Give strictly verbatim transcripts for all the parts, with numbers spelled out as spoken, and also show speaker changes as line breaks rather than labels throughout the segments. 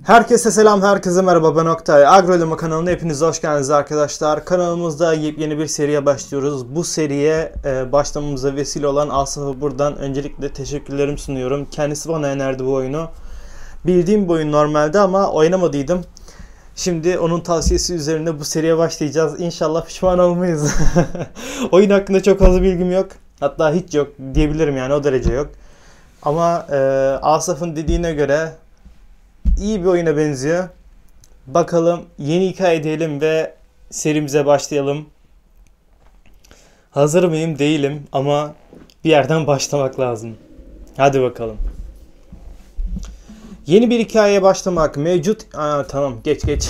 Herkese selam, herkese merhaba, ben Oktay. Agrolama kanalına hepiniz hoş geldiniz arkadaşlar. Kanalımızda yepyeni bir seriye başlıyoruz. Bu seriye e, başlamamıza vesile olan Asaf'a buradan öncelikle teşekkürlerimi sunuyorum. Kendisi bana önerdi bu oyunu. Bildiğim bir oyun normalde ama oynamadıydım. Şimdi onun tavsiyesi üzerine bu seriye başlayacağız. İnşallah pişman olmayız. Oyun hakkında çok fazla bilgim yok. Hatta hiç yok diyebilirim, yani o derece yok. Ama e, Asaf'ın dediğine göre İyi bir oyuna benziyor. Bakalım, yeni hikaye diyelim ve serimize başlayalım. Hazır mıyım? Değilim ama bir yerden başlamak lazım. Hadi bakalım. Yeni bir hikayeye başlamak mevcut. Aa, tamam, geç geç.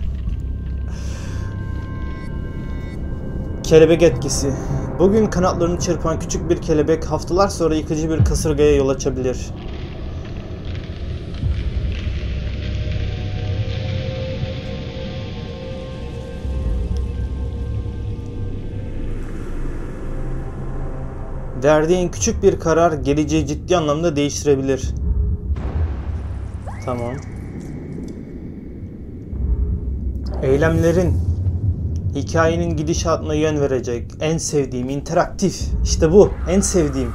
Kelebek etkisi. Bugün kanatlarını çırpan küçük bir kelebek haftalar sonra yıkıcı bir kasırgaya yol açabilir. Verdiğin küçük bir karar geleceği ciddi anlamda değiştirebilir. Tamam. Eylemlerin hikayenin gidişatına yön verecek. En sevdiğim interaktif. İşte bu. En sevdiğim.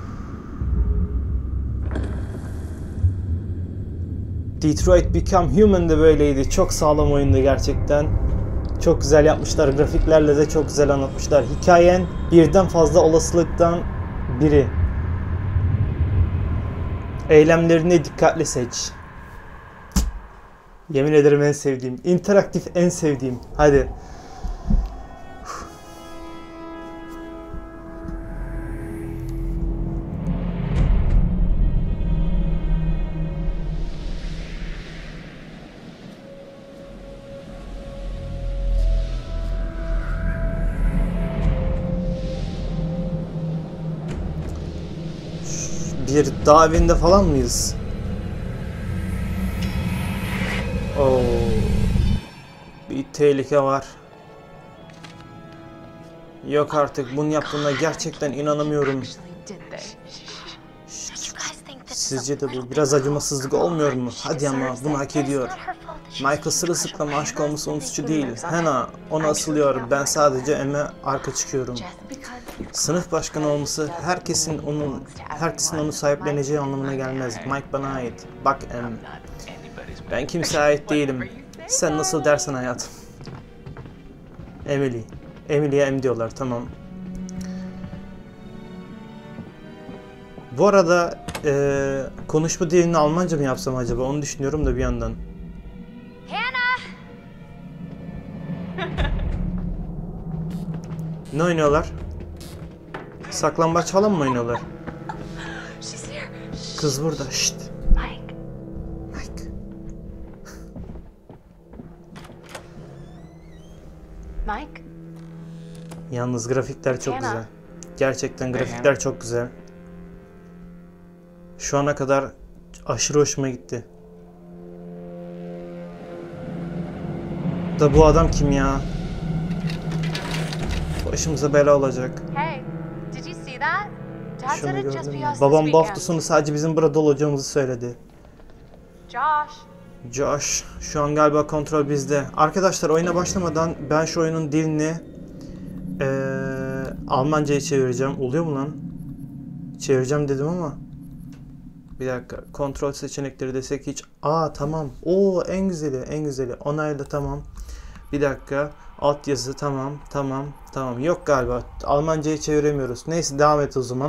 Detroit Become Human de böyleydi. Çok sağlam oyundu gerçekten. Çok güzel yapmışlar. Grafiklerle de çok güzel anlatmışlar. Hikayen birden fazla olasılıktan biri. Eylemlerini dikkatli seç. Yemin ederim en sevdiğim. İnteraktif en sevdiğim. Hadi. Bir dağ evinde falan mıyız? Oo, bir tehlike var. Yok artık, bunu yaptığına gerçekten inanamıyorum. Şşt. Sizce de bu biraz acımasızlık olmuyor mu? Hadi ama bunu hak ediyor. Michael sırılsıklam aşık olması onun suçu değil. Hannah ona asılıyor. Ben sadece Em'e arka çıkıyorum. Sınıf başkanı olması herkesin onun herkesin onu sahipleneceği anlamına gelmez. Mike bana ait. Bak Em. Ben kimseye ait değilim. Sen nasıl dersen hayatım. Emily. Emily'ye Em diyorlar, tamam. Bu arada e, konuşma dilini Almanca mı yapsam acaba? Onu düşünüyorum da bir yandan. Ne oynuyorlar? Saklambaç falan mı oynuyorlar? Kız burada. Şşt. Mike. Mike.
Mike.
Yalnız grafikler çok güzel. Gerçekten grafikler çok güzel. Şu ana kadar aşırı hoşuma gitti. Da bu adam kim ya? Başımıza bela olacak.
Hey, did you see that? Dad
Şunu
said it'd just
gördün
be
mü?
us
Babam
this
bu hafta
weekend.
sonu sadece bizim burada olacağımızı söyledi.
Josh.
Josh, şu an galiba kontrol bizde. Arkadaşlar, oyuna başlamadan ben şu oyunun dilini ee, Almanca'ya çevireceğim. Oluyor mu lan? Çevireceğim dedim ama. Bir dakika. Kontrol seçenekleri desek hiç. Aa tamam. Oo, en güzeli, en güzeli. Onayla, tamam. Bir dakika. Alt yazı, tamam, tamam, tamam. Yok galiba. Almanca'ya çeviremiyoruz. Neyse, devam et o zaman.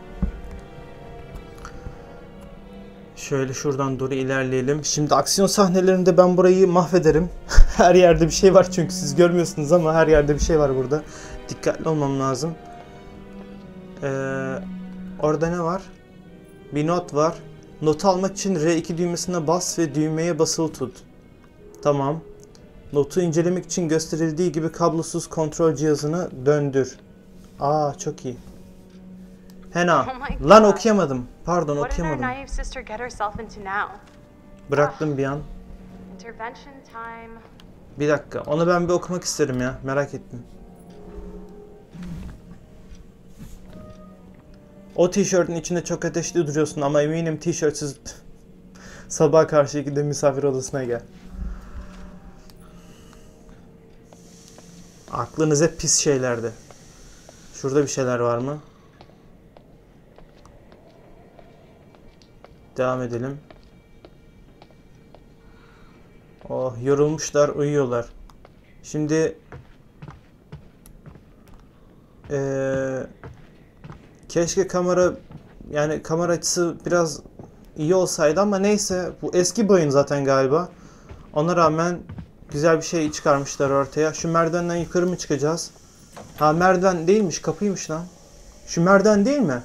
Şöyle şuradan doğru ilerleyelim. Şimdi aksiyon sahnelerinde ben burayı mahvederim. Her yerde bir şey var çünkü siz görmüyorsunuz ama her yerde bir şey var burada. Dikkatli olmam lazım. Ee, orada ne var? Bir not var. Notu almak için R iki düğmesine bas ve düğmeye basılı tut. Tamam. Notu incelemek için gösterildiği gibi kablosuz kontrol cihazını döndür. Aa, çok iyi. Hannah.
Oh
Lan okuyamadım. Pardon,
What did our
okuyamadım.
naive sister get herself into now?
Bıraktım bir an.
Intervention time.
Bir dakika. Onu ben bir okumak isterim ya. Merak ettim. O tişörtün içinde çok ateşli duruyorsun ama eminim tişörtsüz Sabah karşı ikide misafir odasına gel. Aklınız hep pis şeylerde. Şurada bir şeyler var mı? Devam edelim. Oh, yorulmuşlar, uyuyorlar. Şimdi ee, keşke kamera, yani kamera açısı biraz iyi olsaydı ama neyse, bu eski bir oyun zaten galiba. Ona rağmen güzel bir şey çıkarmışlar ortaya. Şu merdivenden yukarı mı çıkacağız? Ha, merdiven değilmiş, kapıymış lan. Şu merdiven değil mi?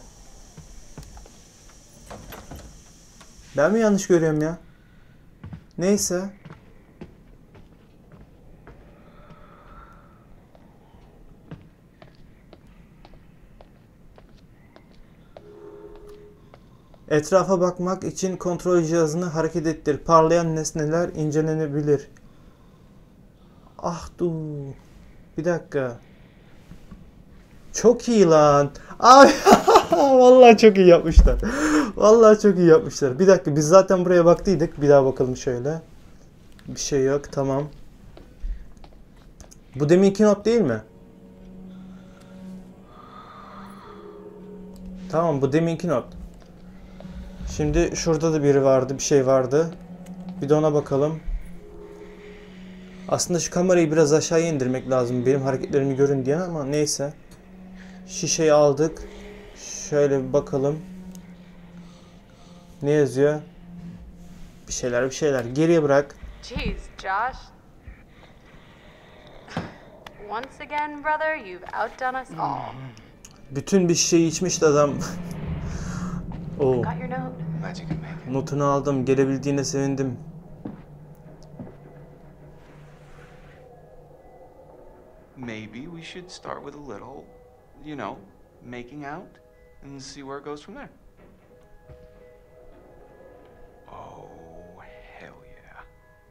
Ben mi yanlış görüyorum ya? Neyse. Etrafa bakmak için kontrol cihazını hareket ettir. Parlayan nesneler incelenebilir. Ah dur. Bir dakika. Çok iyi lan. Abi vallahi çok iyi yapmışlar. Vallahi çok iyi yapmışlar. Bir dakika, biz zaten buraya baktıydık. Bir daha bakalım şöyle. Bir şey yok, tamam. Bu deminki not değil mi? Tamam, bu deminki not. Şimdi şurada da biri vardı, bir şey vardı. Bir de ona bakalım. Aslında şu kamerayı biraz aşağıya indirmek lazım, benim hareketlerimi görün diye, ama neyse. Şişeyi aldık. Şöyle bir bakalım. Ne yazıyor? Bir şeyler bir şeyler. Geriye bırak.
Jeez, Josh. Once again, brother, you've outdone us all.
Bütün bir şişeyi içmişti adam. Oo.
Got your note?
Glad you could make it.
Notunu aldım. Gelebildiğine sevindim.
Maybe we should start with a little, you know, making out and see where it goes from there. Oh, hell yeah.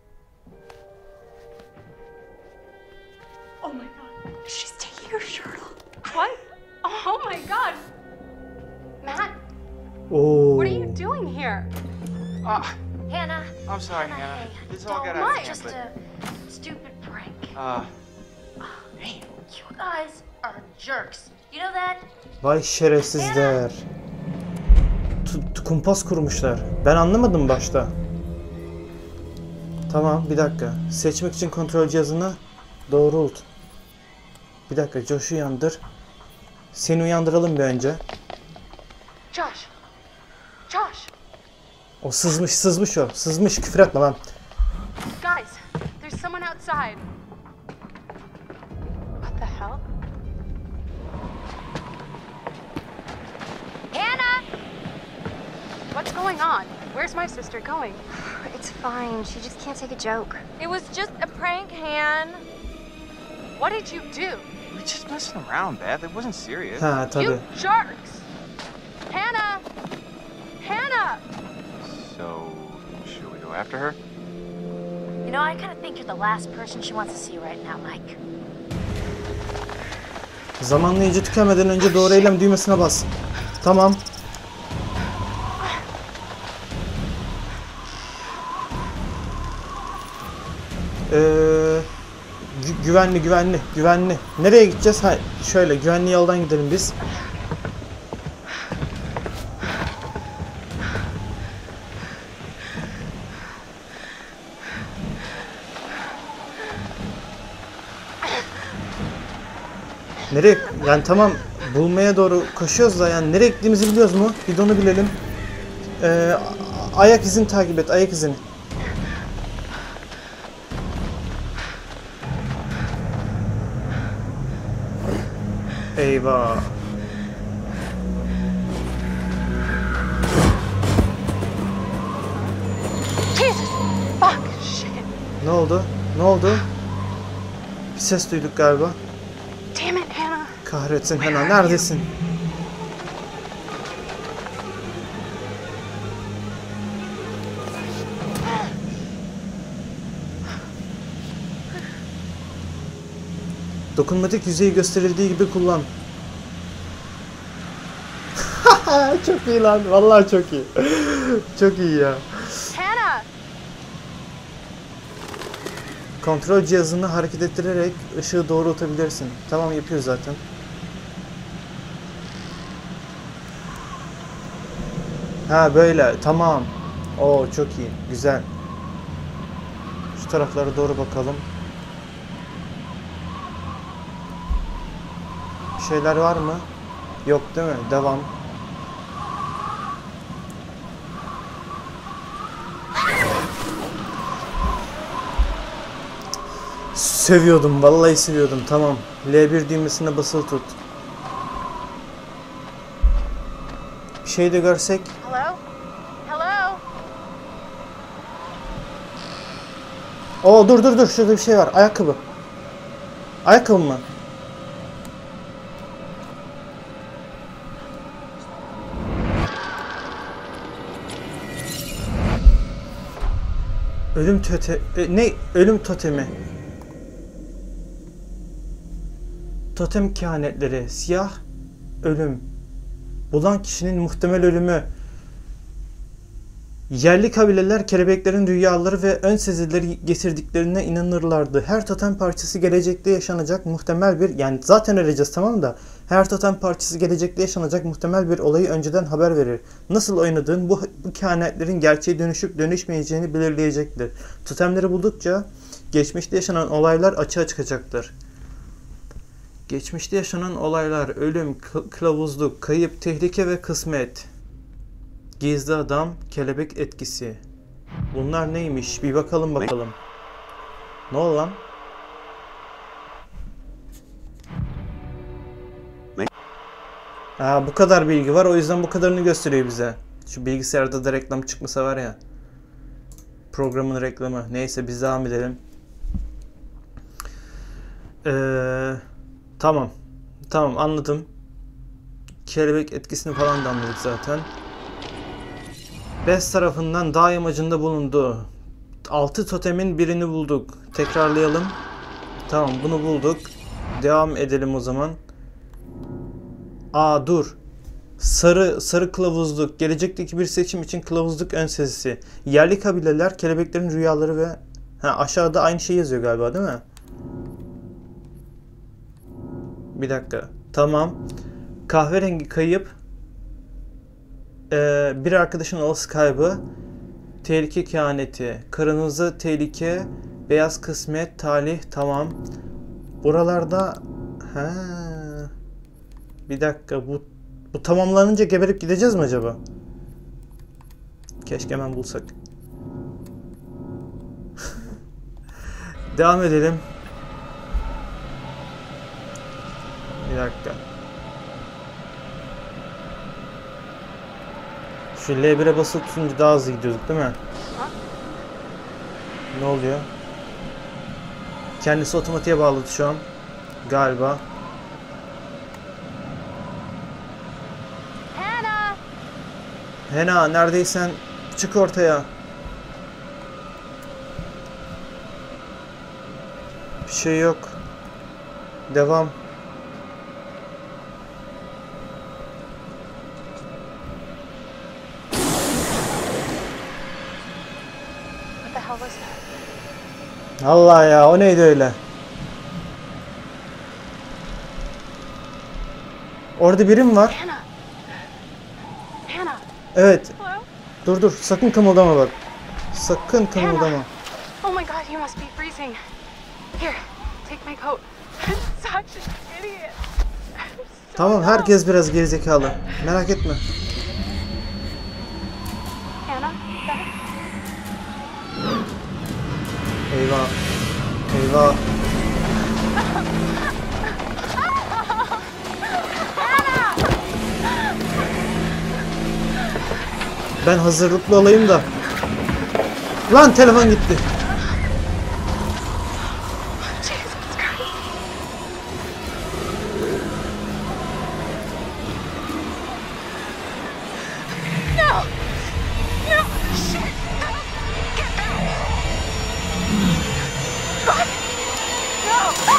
Oh my god. She's taking her shirt off. What? Oh my god. Matt,
Oo.
what are you doing here?
Ah,
Hannah.
I'm sorry,
Hannah,
Hannah.
hey,
This all got
don't-
out of hand,
Just
but,
a stupid prank.
uh,
You guys are jerks. You know that?
Vay şerefsizler. Tu- tu- kumpas kurmuşlar. Ben anlamadım başta. Tamam, bir dakika. Seçmek için kontrol cihazını doğrult. Bir dakika, Josh'u uyandır. Seni uyandıralım bir önce.
Josh. Josh.
O sızmış, sızmış o. Sızmış, küfür etme lan.
Guys, there's someone outside. What the hell?
Hannah!
What's going on? Where's my sister going?
It's fine. She just can't take a joke.
It was just a prank, Han.
What did you do?
we were just messing around, Beth. It wasn't serious.
Ha tabii.
You jerks! Hannah! Hannah!
So, should we go after her?
You know, I kind of think you're the last person she wants to see right now, Mike.
Zamanlayıcı tükenmeden önce doğru eylem düğmesine bas. Tamam. Ee, gü- güvenli güvenli güvenli. Nereye gideceğiz? Ha, şöyle güvenli yoldan gidelim biz. Nereye? Yani tamam, bulmaya doğru koşuyoruz da yani nereye gittiğimizi biliyoruz mu? Bir de onu bilelim. Ee, a- ayak izini takip et, ayak izini. Eyvah.
Jesus! Fuck! Shit!
Ne oldu? Ne oldu? Bir ses duyduk galiba.
Damn it, Hannah!
Kahretsin Hannah, neredesin? Dokunmatik yüzeyi gösterildiği gibi kullan. Çok iyi lan, vallahi çok iyi. Çok iyi ya.
Hannah!
Kontrol cihazını hareket ettirerek ışığı doğrultabilirsin. Tamam, yapıyor zaten. Ha böyle, tamam. Oo çok iyi, güzel. Şu taraflara doğru bakalım. Bir şeyler var mı? Yok değil mi? Devam. Seviyordum, vallahi seviyordum. Tamam. L bir düğmesine basılı tut. Bir şey de görsek.
Hello? Hello?
Oo dur dur dur, şurada bir şey var. Ayakkabı. Ayakkabı mı? Ölüm töte... e, ne? Ölüm totemi. Totem kehanetleri. Siyah ölüm. Bulan kişinin muhtemel ölümü. Yerli kabileler kelebeklerin rüyaları ve ön sezileri getirdiklerine inanırlardı. Her totem parçası gelecekte yaşanacak muhtemel bir... Yani zaten öleceğiz, tamam da. Her totem parçası gelecekte yaşanacak muhtemel bir olayı önceden haber verir. Nasıl oynadığın bu, bu kehanetlerin gerçeğe dönüşüp dönüşmeyeceğini belirleyecektir. Totemleri buldukça geçmişte yaşanan olaylar açığa çıkacaktır. Geçmişte yaşanan olaylar, ölüm, kılavuzluk, kayıp, tehlike ve kısmet. Gizli adam, kelebek etkisi. Bunlar neymiş? Bir bakalım bakalım. Ne oldu lan? Aa, bu kadar bilgi var, o yüzden bu kadarını gösteriyor bize. Şu bilgisayarda da reklam çıkmasa var ya. Programın reklamı. Neyse biz devam edelim. Eee... Tamam. Tamam, anladım. Kelebek etkisini falan da anladık zaten. Bes tarafından dağ yamacında bulundu. Altı totemin birini bulduk. Tekrarlayalım. Tamam, bunu bulduk. Devam edelim o zaman. Aa dur. Sarı sarı kılavuzluk. Gelecekteki bir seçim için kılavuzluk ön sezisi. Yerli kabileler kelebeklerin rüyaları ve... Ha, aşağıda aynı şey yazıyor galiba, değil mi? Bir dakika. Tamam. Kahverengi kayıp. Ee, bir arkadaşın olası kaybı. Tehlike kehaneti. Kırmızı tehlike. Beyaz kısmet. Talih. Tamam. Buralarda... Ha. Bir dakika. Bu, bu tamamlanınca geberip gideceğiz mi acaba? Keşke hemen bulsak. Devam edelim. Bir dakika. Şu L bir'e basılı tutunca daha hızlı gidiyorduk değil mi? Ne oluyor? Kendisi otomatiğe bağladı şu an. Galiba.
Hannah!
Hena, neredeysen çık ortaya. Bir şey yok. Devam.
What the hell was that?
Allah ya, o neydi öyle? Orada biri mi var?
Hannah! Hannah!
Evet.
Hello?
Dur dur, sakın kımıldama bak. Sakın kımıldama.
Oh my god, you must be freezing. Here, take my coat. I'm such an idiot.
Tamam, herkes biraz gerizekalı. Merak etme.
Hannah, back.
Eyvah. Eyvah. Ben hazırlıklı olayım da. Lan telefon gitti.
Jesus Christ. No! No! Shit! Get back! Fuck! No!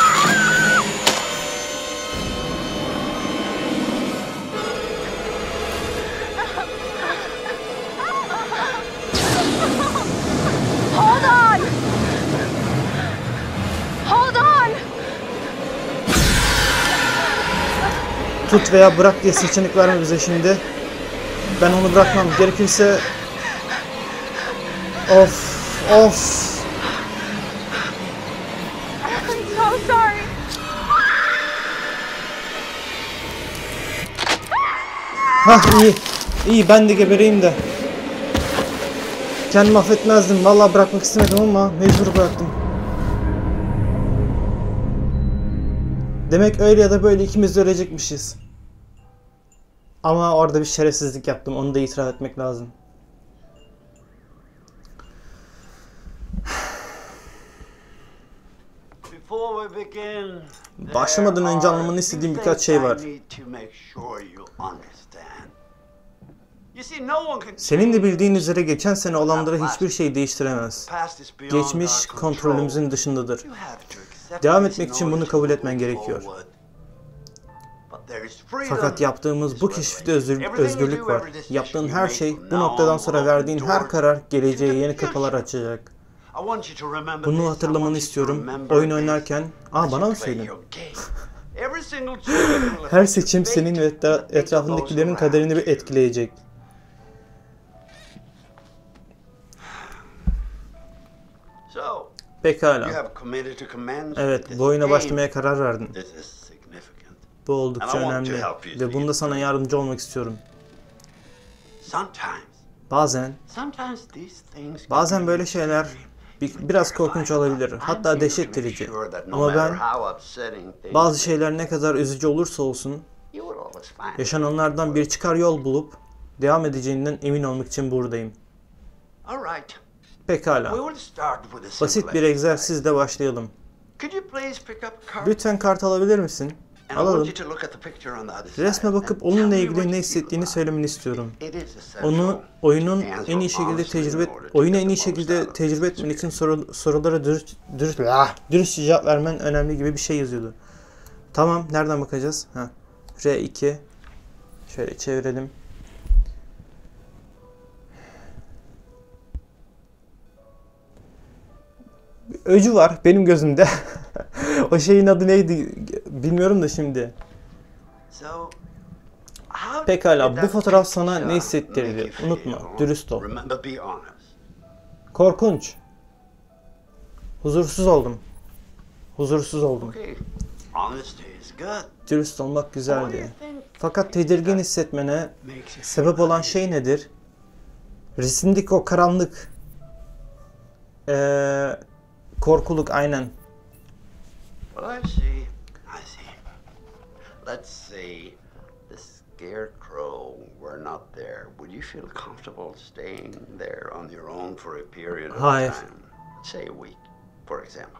Hold on!
tut veya bırak diye seçenek verme bize şimdi. Ben onu bırakmam. Gerekirse... Of, of.
I'm so sorry.
Hah iyi. İyi ben de gebereyim de. Kendimi affetmezdim. Vallahi bırakmak istemedim ama mecbur bıraktım. Demek öyle ya da böyle ikimiz de ölecekmişiz. Ama orada bir şerefsizlik yaptım. Onu da itiraf etmek lazım. Başlamadan önce anlamanı istediğim birkaç şey var. Senin de bildiğin üzere geçen sene olanları hiçbir şey değiştiremez. Geçmiş kontrolümüzün dışındadır. Devam etmek için bunu kabul etmen gerekiyor. Fakat yaptığımız bu keşifte özgür, özgürlük var. Yaptığın her şey, bu noktadan sonra verdiğin her karar geleceğe yeni kapılar açacak. Bunu hatırlamanı istiyorum. Oyun oynarken... Aa bana mı söylüyorsun? Her seçim senin ve etrafındakilerin kaderini bir etkileyecek. Pekala. Evet, bu oyuna başlamaya karar verdin. Bu oldukça önemli ve bunda sana yardımcı olmak istiyorum. Bazen, bazen böyle şeyler biraz korkunç olabilir, hatta dehşet verici. Ama ben, bazı şeyler ne kadar üzücü olursa olsun, yaşananlardan bir çıkar yol bulup devam edeceğinden emin olmak için buradayım. Pekala. Basit bir egzersizle başlayalım. Lütfen kart alabilir misin? Alalım. Resme bakıp onunla ilgili ne hissettiğini söylemeni istiyorum. Onu oyunun en iyi şekilde tecrübe oyunu en iyi şekilde tecrübe etmen için soru, sorulara dürüst dürüst ah, dürüst cevap vermen önemli gibi bir şey yazıyordu. Tamam, nereden bakacağız? Ha. R iki. Şöyle çevirelim. Öcü var benim gözümde. O şeyin adı neydi bilmiyorum da şimdi. Pekala, bu fotoğraf sana ne hissettirdi? Unutma, dürüst ol. Korkunç. Huzursuz oldum. Huzursuz oldum. Dürüst olmak güzeldi. Fakat tedirgin hissetmene sebep olan şey nedir? Resimdeki o karanlık. Ee, korkuluk aynen.
Well, I see. I see. Let's say the scarecrow were not there. Would you feel comfortable staying there on your own for a period of
Hayır.
time? Say a week, for example.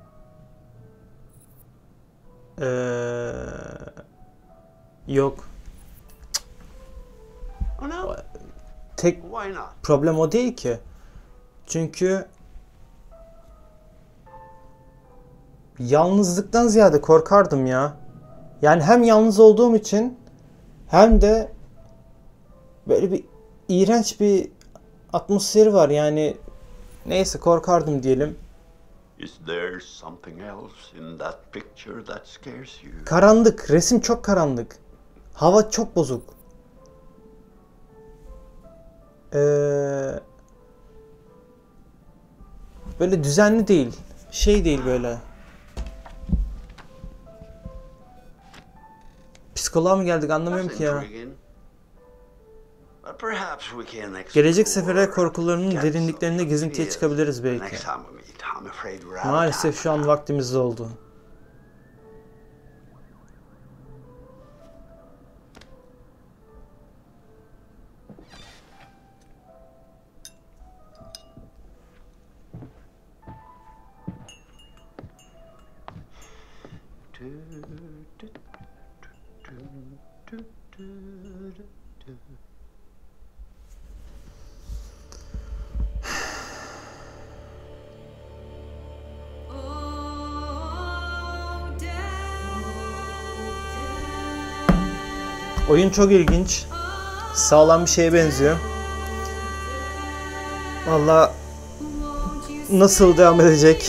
Ee, yok.
Oh no.
Tek
Why not?
problem o değil ki. Çünkü yalnızlıktan ziyade korkardım ya. Yani hem yalnız olduğum için hem de böyle bir iğrenç bir atmosferi var yani. Neyse, korkardım diyelim.
Is there something else in that picture that scares you?
Karanlık, resim çok karanlık. Hava çok bozuk. Ee, böyle düzenli değil. Şey değil böyle. Psikoloğa mı geldik anlamıyorum ki ya. Gelecek sefere korkularının derinliklerine gezintiye çıkabiliriz belki. Maalesef şu an vaktimiz oldu. Oyun çok ilginç. Sağlam bir şeye benziyor. Vallahi nasıl devam edecek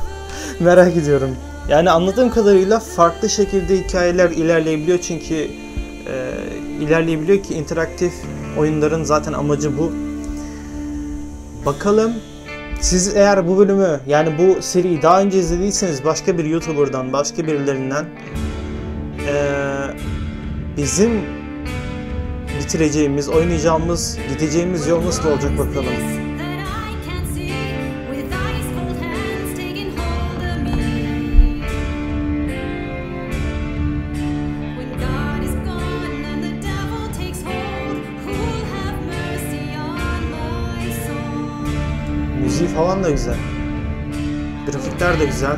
merak ediyorum. Yani anladığım kadarıyla farklı şekilde hikayeler ilerleyebiliyor çünkü e, ilerleyebiliyor ki interaktif oyunların zaten amacı bu. Bakalım, siz eğer bu bölümü, yani bu seriyi daha önce izlediyseniz başka bir YouTuber'dan, başka birilerinden e, bizim bitireceğimiz, oynayacağımız, gideceğimiz yol nasıl olacak bakalım. Müziği falan da güzel. Grafikler de güzel.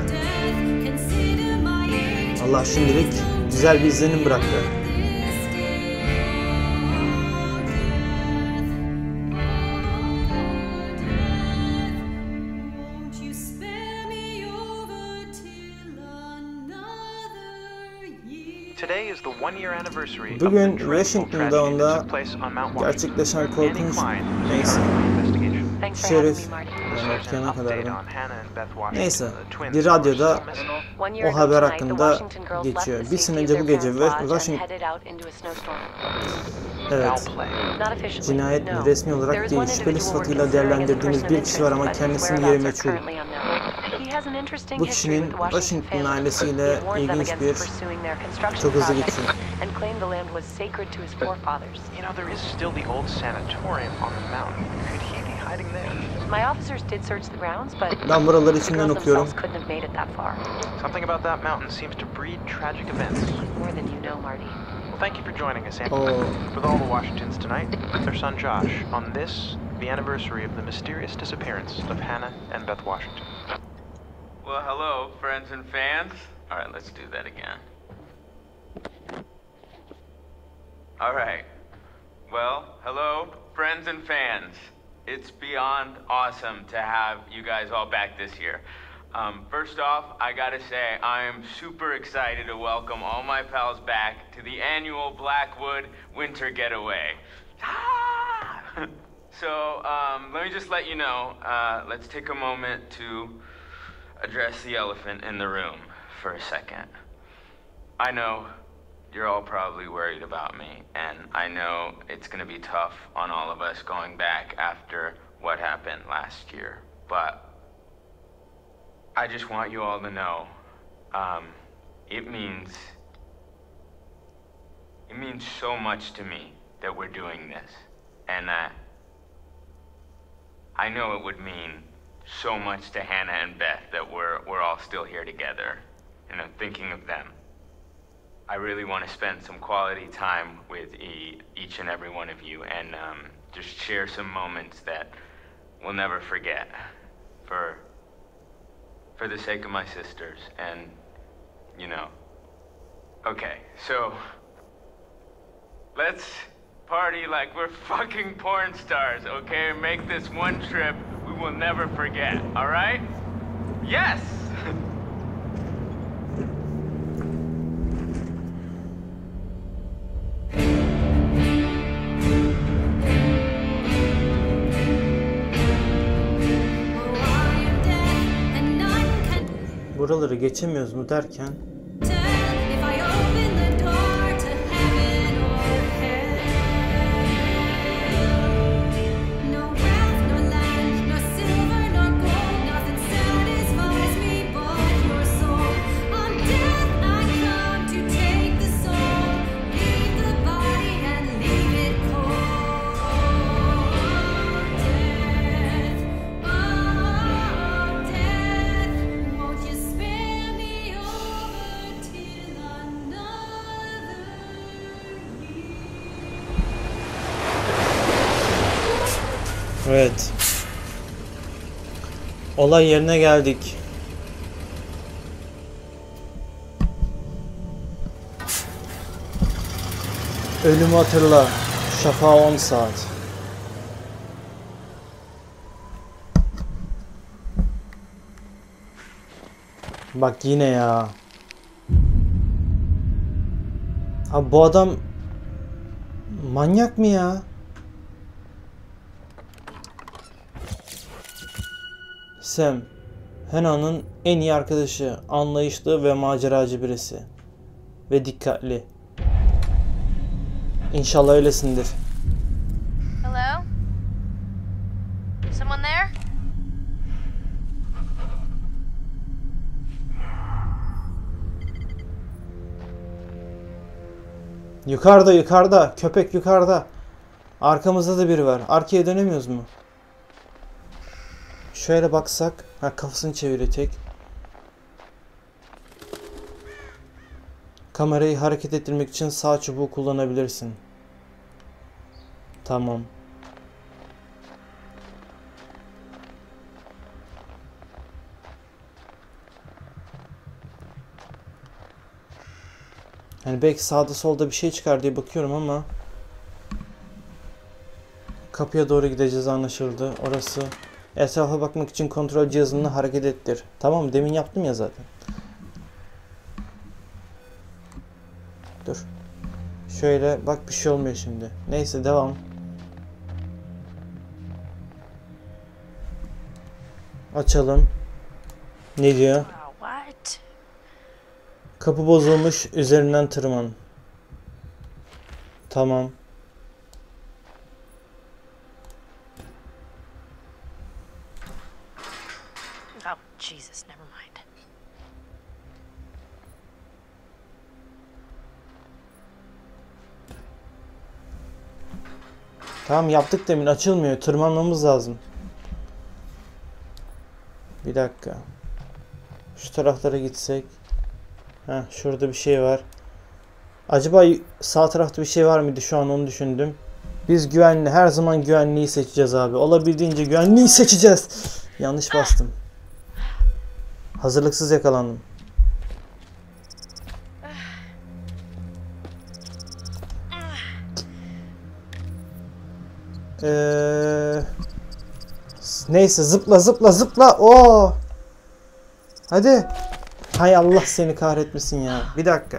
Allah şimdilik güzel bir izlenim bıraktı. Bugün Washington Dağı'nda gerçekleşen korkunç, neyse, Şerif, ben okuyana kadar da. Neyse, bir radyoda o haber hakkında geçiyor. Bir sene önce bu gece Washington... Evet, cinayet mi, resmi olarak değil, şüpheli sıfatıyla değerlendirdiğimiz bir kişi var ama kendisinin yeri meçhul. Bu kişinin Washington ailesiyle ilginç bir, çok hızlı geçiyor. Ben buraları içinden okuyorum.
Thank you for joining us, Andy. With all the Washingtons tonight, their son Josh, on this, the anniversary of the mysterious disappearance of Hannah and Beth Washington.
Well, hello, friends and fans. All right, let's do that again. All right. Well, hello, friends and fans. It's beyond awesome to have you guys all back this year. Um, first off, I gotta say, I am super excited to welcome all my pals back to the annual Blackwood Winter Getaway. Ah! So, um, let me just let you know, uh, let's take a moment to address the elephant in the room for a second. I know you're all probably worried about me, and I know it's gonna be tough on all of us going back after what happened last year, but I just want you all to know, um, it means, it means so much to me that we're doing this, and that I know it would mean so much to Hannah and Beth that we're, we're all still here together, and I'm thinking of them. I really want to spend some quality time with e each and every one of you, and um, just share some moments that we'll never forget, for for the sake of my sisters, and, you know. Okay, so, let's party like we're fucking porn stars, okay? Make this one trip we will never forget, alright? Yes!
Buraları geçemiyoruz mu derken evet. Olay yerine geldik. Ölümü hatırla. Şafağı on saat. Bak yine ya. Abi bu adam manyak mı ya? Sam, Hannah'nın en iyi arkadaşı, anlayışlı ve maceracı birisi. Ve dikkatli. İnşallah öylesindir.
Hello? Someone there?
Yukarıda yukarıda. Köpek yukarıda. Arkamızda da biri var. Arkaya dönemiyoruz mu? Şöyle baksak. Ha, kafasını çeviriyor tek. Kamerayı hareket ettirmek için sağ çubuğu kullanabilirsin. Tamam. Yani belki sağda solda bir şey çıkar diye bakıyorum ama kapıya doğru gideceğiz anlaşıldı. Orası. Etrafa bakmak için kontrol cihazını hareket ettir. Tamam, demin yaptım ya zaten. Dur. Şöyle bak, bir şey olmuyor şimdi. Neyse, devam. Açalım. Ne diyor?
Oh, what?
Kapı bozulmuş, üzerinden tırman. Tamam.
Oh, Jesus, never mind.
Tamam, yaptık demin, açılmıyor. Tırmanmamız lazım. Bir dakika. Şu taraflara gitsek. Heh, şurada bir şey var. Acaba sağ tarafta bir şey var mıydı? Şu an onu düşündüm. Biz güvenli, her zaman güvenliyi seçeceğiz abi. Olabildiğince güvenliyi seçeceğiz. Yanlış bastım. Hazırlıksız yakalandım. Ee, neyse, zıpla zıpla zıpla. Oo. Hadi. Hay Allah seni kahretmesin ya. Bir dakika.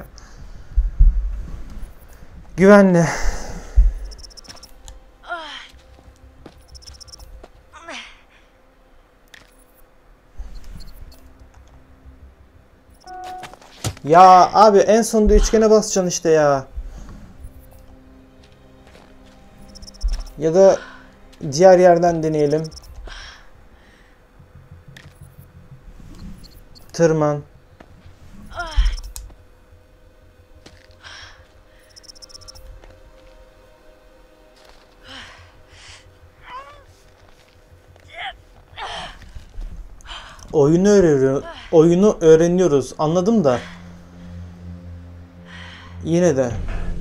Güvenli. Ya abi, en sonunda üçgene basacaksın işte ya. Ya da diğer yerden deneyelim. Tırman. Oyunu öğreniyor, oyunu öğreniyoruz. Anladım da. Yine de.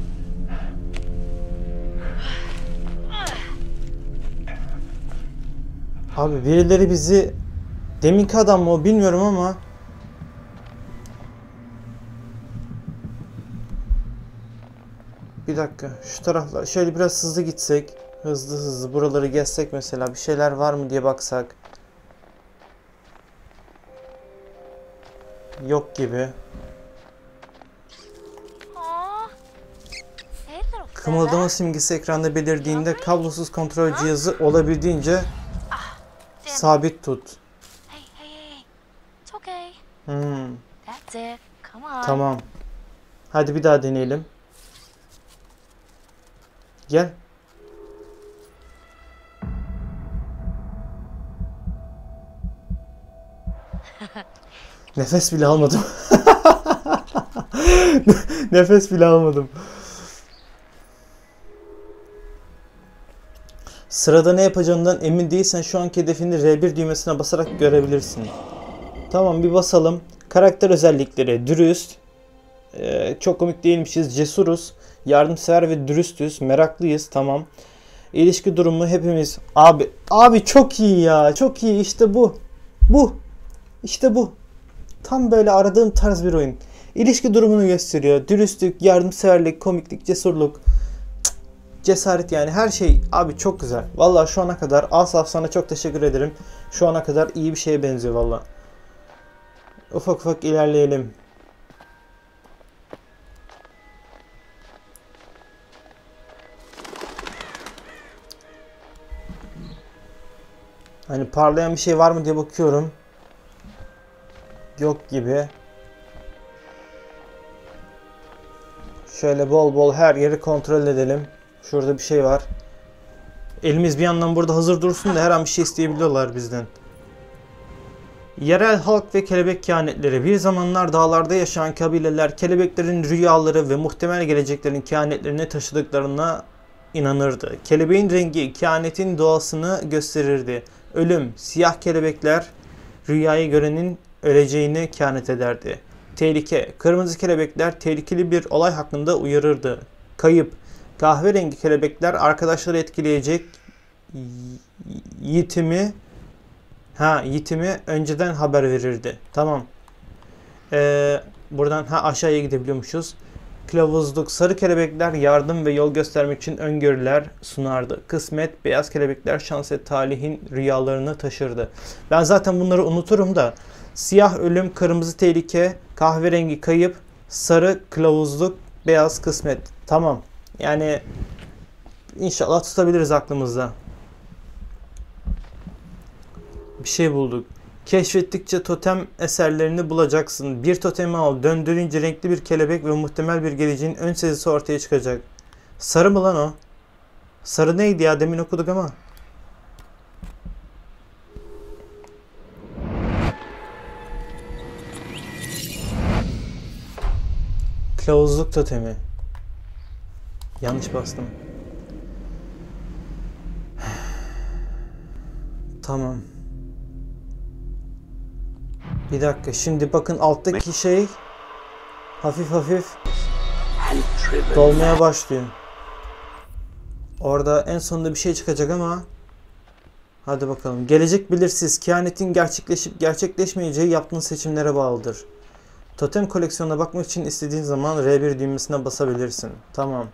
Abi birileri bizi, deminki adam mı o bilmiyorum ama bir dakika, şu taraflar şöyle biraz hızlı gitsek, hızlı hızlı buraları gezsek mesela, bir şeyler var mı diye baksak. Yok gibi.
Aw. Hey, little fella.
Kımıldama simgesi ekranda belirdiğinde kablosuz kontrol cihazı olabildiğince sabit tut.
Hey, hey, hey. It's okay.
Hmm,
That's it. Come on.
tamam. Hadi bir daha deneyelim. Gel. Nefes bile almadım. Nefes bile almadım. Sırada ne yapacağından emin değilsen şu anki hedefini R bir düğmesine basarak görebilirsin. Tamam, bir basalım. Karakter özellikleri: dürüst, ee, çok komik değilmişiz, cesuruz, yardımsever ve dürüstüz, meraklıyız. Tamam. İlişki durumu hepimiz. Abi, abi çok iyi ya, çok iyi, işte bu. Bu. İşte bu. Tam böyle aradığım tarz bir oyun. İlişki durumunu gösteriyor. Dürüstlük, yardımseverlik, komiklik, cesurluk, cesaret, yani her şey abi çok güzel. Vallahi şu ana kadar Asaf, sana çok teşekkür ederim. Şu ana kadar iyi bir şeye benziyor vallahi. Ufak ufak ilerleyelim. Hani parlayan bir şey var mı diye bakıyorum. Yok gibi. Şöyle bol bol her yeri kontrol edelim. Şurada bir şey var. Elimiz bir yandan burada hazır dursun da her an bir şey isteyebiliyorlar bizden. Yerel halk ve kelebek kehanetleri. Bir zamanlar dağlarda yaşayan kabileler kelebeklerin rüyaları ve muhtemel geleceklerin kehanetlerini taşıdıklarına inanırdı. Kelebeğin rengi kehanetin doğasını gösterirdi. Ölüm, siyah kelebekler rüyayı görenin öleceğini kehanet ederdi. Tehlike, kırmızı kelebekler tehlikeli bir olay hakkında uyarırdı. Kayıp, kahverengi kelebekler arkadaşları etkileyecek yitimi ha yitimi önceden haber verirdi. Tamam. Ee, buradan ha aşağıya gidebiliyormuşuz. Kılavuzluk, sarı kelebekler yardım ve yol göstermek için öngörüler sunardı. Kısmet, beyaz kelebekler şans ve talihin rüyalarını taşırdı. Ben zaten bunları unuturum da. Siyah ölüm, kırmızı tehlike, kahverengi kayıp, sarı kılavuzluk, beyaz kısmet. Tamam. Yani inşallah tutabiliriz aklımızda. Bir şey bulduk. Keşfettikçe totem eserlerini bulacaksın. Bir totemi al. Döndürünce renkli bir kelebek ve muhtemel bir geleceğin ön sezisi ortaya çıkacak. Sarı mı lan o? Sarı neydi ya? Demin okuduk ama. Kılavuzluk totemi. Yanlış bastım. Tamam. Bir dakika. Şimdi bakın alttaki şey hafif hafif dolmaya başlıyor. Orada en sonunda bir şey çıkacak ama hadi bakalım. Gelecek belirsiz. Kehanetin gerçekleşip gerçekleşmeyeceği yaptığın seçimlere bağlıdır. Totem koleksiyonuna bakmak için istediğin zaman R bir düğmesine basabilirsin. Tamam.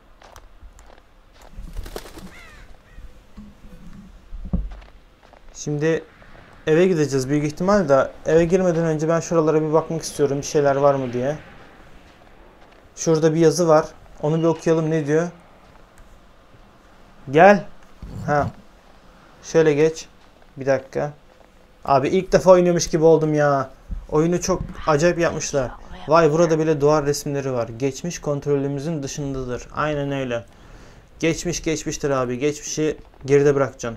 Şimdi eve gideceğiz büyük ihtimal de eve girmeden önce ben şuralara bir bakmak istiyorum bir şeyler var mı diye. Şurada bir yazı var. Onu bir okuyalım ne diyor? Gel. Ha. Şöyle geç. Bir dakika. Abi ilk defa oynuyormuş gibi oldum ya. Oyunu çok acayip yapmışlar. Vay burada bile duvar resimleri var. Geçmiş kontrolümüzün dışındadır. Aynen öyle. Geçmiş geçmiştir abi. Geçmişi geride bırakacaksın.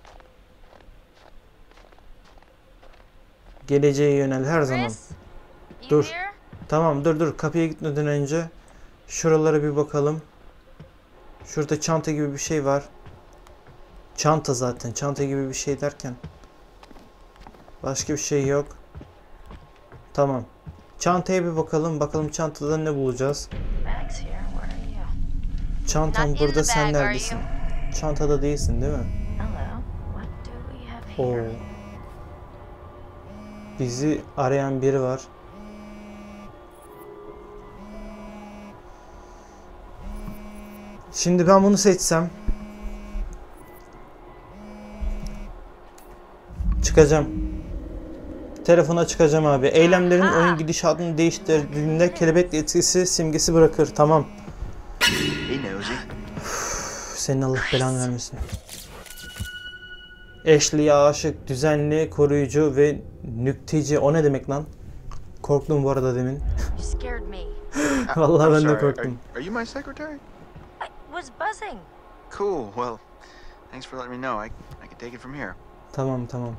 Geleceğe yönel her zaman. Dur. Tamam dur dur. Kapıya gitmeden önce şuralara bir bakalım. Şurada çanta gibi bir şey var. Çanta zaten. Çanta gibi bir şey derken. Başka bir şey yok. Tamam. Çantaya bir bakalım. Bakalım çantada ne bulacağız. Çantam burada, sen neredesin? Çantada değilsin değil mi? Oo. Bizi arayan biri var. Şimdi ben bunu seçsem çıkacağım. Telefona çıkacağım abi. Eylemlerin oyun gidişatını değiştirdiğinde kelebek etkisi simgesi bırakır. Tamam. Uf, senin Allah belanı vermesin. Eşliğe aşık, düzenli, koruyucu ve nükteci. O ne demek lan? Korktum bu arada demin. Vallahi ben de korktum.
Are you my secretary?
I was buzzing.
Cool. Well, thanks for letting me know. I I can take it from here.
Tamam tamam.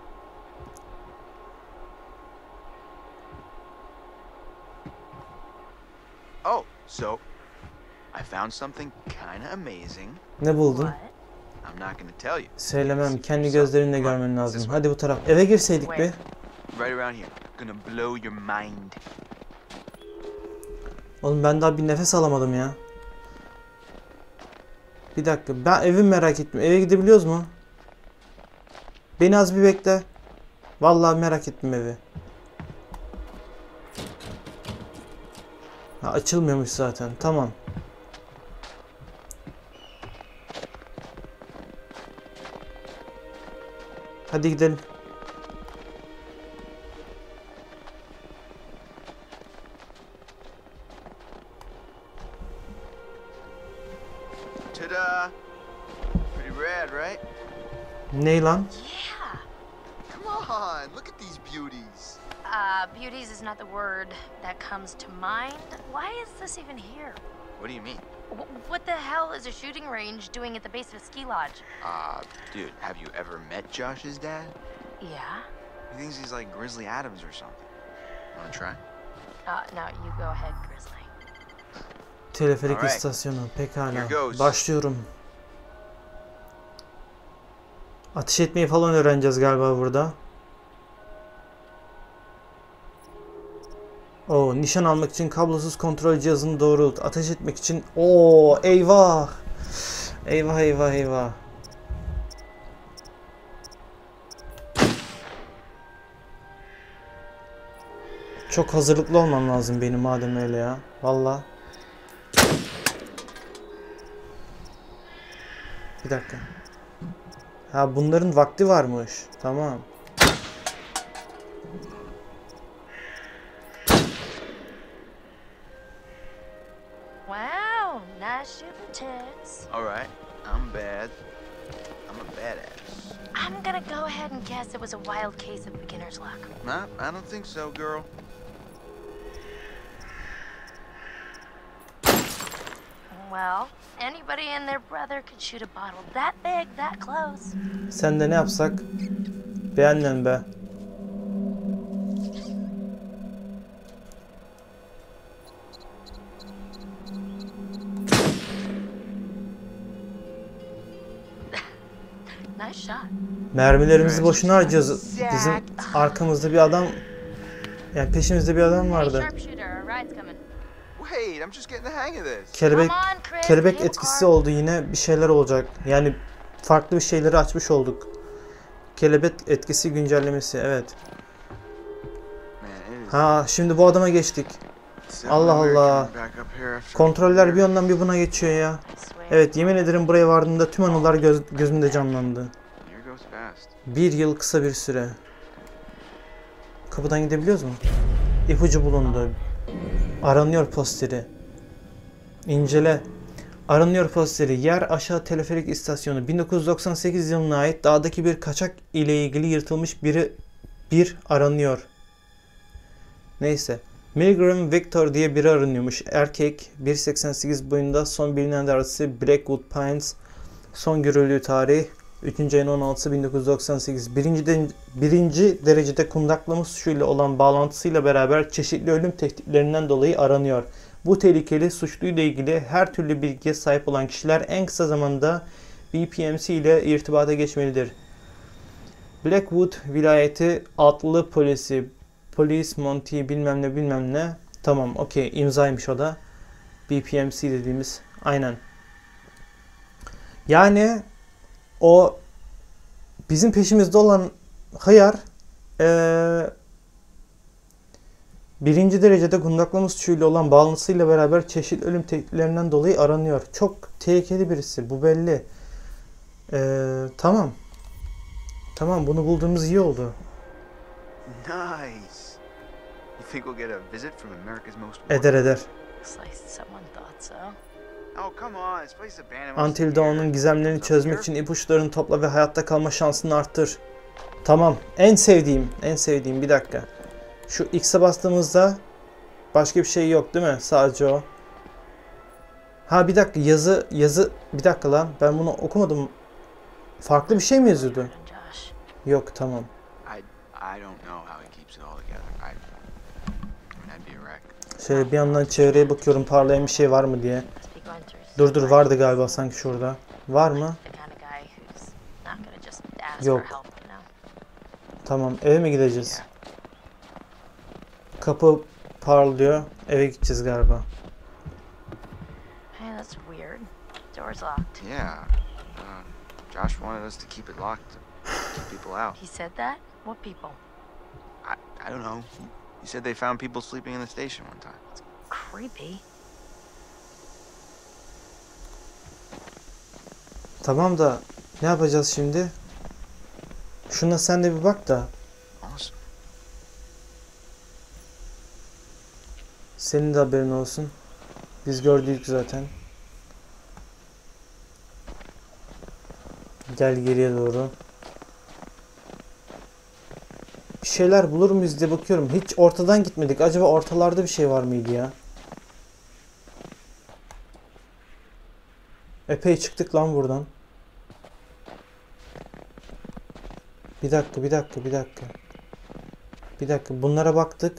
Oh, so I found something kind of amazing.
Ne buldun?
I'm not gonna tell you.
Söylemem. Kendi gözlerinle görmen lazım. Hadi bu taraf. Eve girseydik be.
Right around here. Gonna blow your mind.
Oğlum ben daha bir nefes alamadım ya. Bir dakika. Ben evi merak ettim. Eve gidebiliyoruz mu? Beni az bir bekle. Vallahi merak ettim evi. Ha, açılmıyormuş zaten. Tamam. Hadi gidelim.
Ta-da! Pretty rad, right?
Ney lan?
Yeah.
Come on, look at these beauties.
Uh, beauties is not the word that comes to mind. Why is this even here?
What do you mean?
Wh- What the hell is a shooting range doing at the base of a ski lodge?
Uh, dude, have you ever met Josh's dad?
Yeah?
He thinks he's like Grizzly Adams or something. Wanna try?
Uh, no, you go ahead, Grizzly.
Teleferik
Alright.
istasyonu. Pekala.
Here goes.
Başlıyorum. Ateş etmeyi falan öğreneceğiz galiba burada. Oo, nişan almak için kablosuz kontrol cihazını doğrult. Ateş etmek için... Oo, eyvah. Eyvah eyvah eyvah. Çok hazırlıklı olmam lazım benim madem öyle ya. Vallahi. Bir dakika. Ha, bunların vakti varmış. Tamam.
Wow, nice shooting, tits.
All right, I'm bad. I'm a badass.
I'm gonna go ahead and guess it was a wild case of beginner's luck.
Nah, I don't think so, girl.
Well, anybody and their brother could shoot a bottle that big, that close.
Sen de ne yapsak? Beğendin be.
Nice shot.
Mermilerimizi boşuna harcıyoruz. Bizim arkamızda bir adam, yani peşimizde bir adam
Hey,
vardı.
sharpshooter, a ride's coming.
Wait, I'm just getting the hang of this.
Kelebek
Come on, Chris,
kelebek
cable
etkisi
car.
oldu, yine bir şeyler olacak. Yani farklı bir şeyleri açmış olduk. Kelebek etkisi güncellemesi, evet.
Man, it is
Ha, şimdi bu adama geçtik.
so
Allah
weird
Allah.
getting back up here after
Kontroller bir yandan bir buna geçiyor ya.
I swear.
Evet, yemin ederim buraya vardığımda tüm anılar göz, gözümde canlandı.
Here goes fast.
Bir yıl kısa bir süre. Kapıdan gidebiliyoruz mu? İpucu bulundu. Aranıyor posteri. İncele. Aranıyor posteri. Yer aşağı teleferik istasyonu. bin dokuz yüz doksan sekiz yılına ait dağdaki bir kaçak ile ilgili yırtılmış biri bir aranıyor. Neyse. Milgram Victor diye biri aranıyormuş. Erkek, bir seksen sekiz boyunda, son bilinen adresi Blackwood Pines. Son görüldüğü tarih üçüncü ayın on altısı bin dokuz yüz doksan sekiz. Birinci, de, birinci derecede kundaklama suçuyla olan bağlantısıyla beraber çeşitli ölüm tehditlerinden dolayı aranıyor. Bu tehlikeli suçluyla ilgili her türlü bilgiye sahip olan kişiler en kısa zamanda B P M C ile irtibata geçmelidir. Blackwood vilayeti adlı polisi, Police Monty bilmem ne bilmem ne. Tamam, okey, imzaymış o da. B P M C dediğimiz, aynen. Yani o bizim peşimizde olan hıyar ee, birinci derecede kundaklama suçuyla olan bağlantısıyla beraber çeşitli ölüm tehditlerinden dolayı aranıyor. Çok tehlikeli birisi, bu belli. Ee, tamam. Tamam, bunu bulduğumuz iyi oldu.
Nice. You think we'll get a visit from America's most
Eder eder.
Looks like someone thought so.
Oh, come on. This place is abandoned.
Until Dawn'un gizemlerini çözmek için ipuçlarını topla ve hayatta kalma şansını arttır. Tamam. En sevdiğim, en sevdiğim bir dakika. Şu X'e bastığımızda başka bir şey yok değil mi? Sadece o. Ha, bir dakika, yazı yazı bir dakika lan. Ben bunu okumadım. Farklı bir şey mi yazıyordu?
Josh.
Yok, tamam.
I I don't know how he keeps it all together. I I'd be a wreck.
Şöyle bir yandan çevreye bakıyorum, parlayan bir şey var mı diye.
Must be going through
Dur dur,
some
vardı
crisis.
galiba sanki şurada. Var mı?
The kind of guy who's not gonna just ask
Yok.
for help, you know.
Tamam, eve mi gideceğiz? Kapı parlıyor. Eve gideceğiz galiba.
Hey, that's weird. Door's locked.
Yeah. Uh, Josh wanted us to keep it locked to keep people out.
He said that? What people?
I I don't know. He, he said they found people sleeping in the station one time.
Creepy.
Tamam da ne yapacağız şimdi? Şuna sen de bir bak da.
Awesome.
Senin de haberin olsun. Biz gördük zaten. Gel geriye doğru. Bir şeyler bulur muyuz diye bakıyorum. Hiç ortadan gitmedik. Acaba ortalarda bir şey var mıydı ya? Epey çıktık lan buradan. Bir dakika, bir dakika, bir dakika. Bir dakika, bunlara baktık.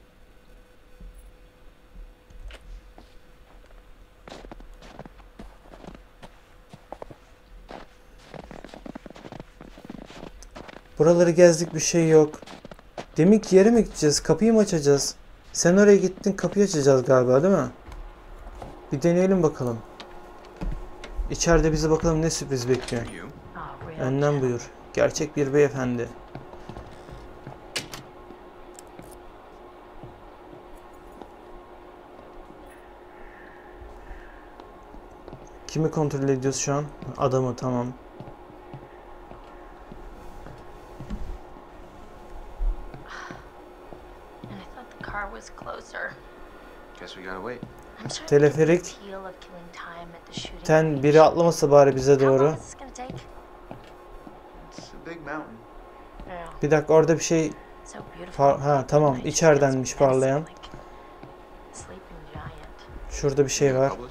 Buraları gezdik, bir şey yok. Demek ki yere mi gideceğiz? Kapıyı mı açacağız? Sen oraya gittin, kapıyı açacağız galiba, değil mi? Bir deneyelim bakalım. İçeride bizi bakalım ne sürpriz bekliyor. Önden buyur. Gerçek bir beyefendi. Kimi kontrol ediyoruz şu an? Adamı, tamam. Teleferik. Ten biri atlamasa bari bize doğru. Bir dakika, orada bir şey Far ha tamam, içeridenmiş parlayan. Şurada bir şey var.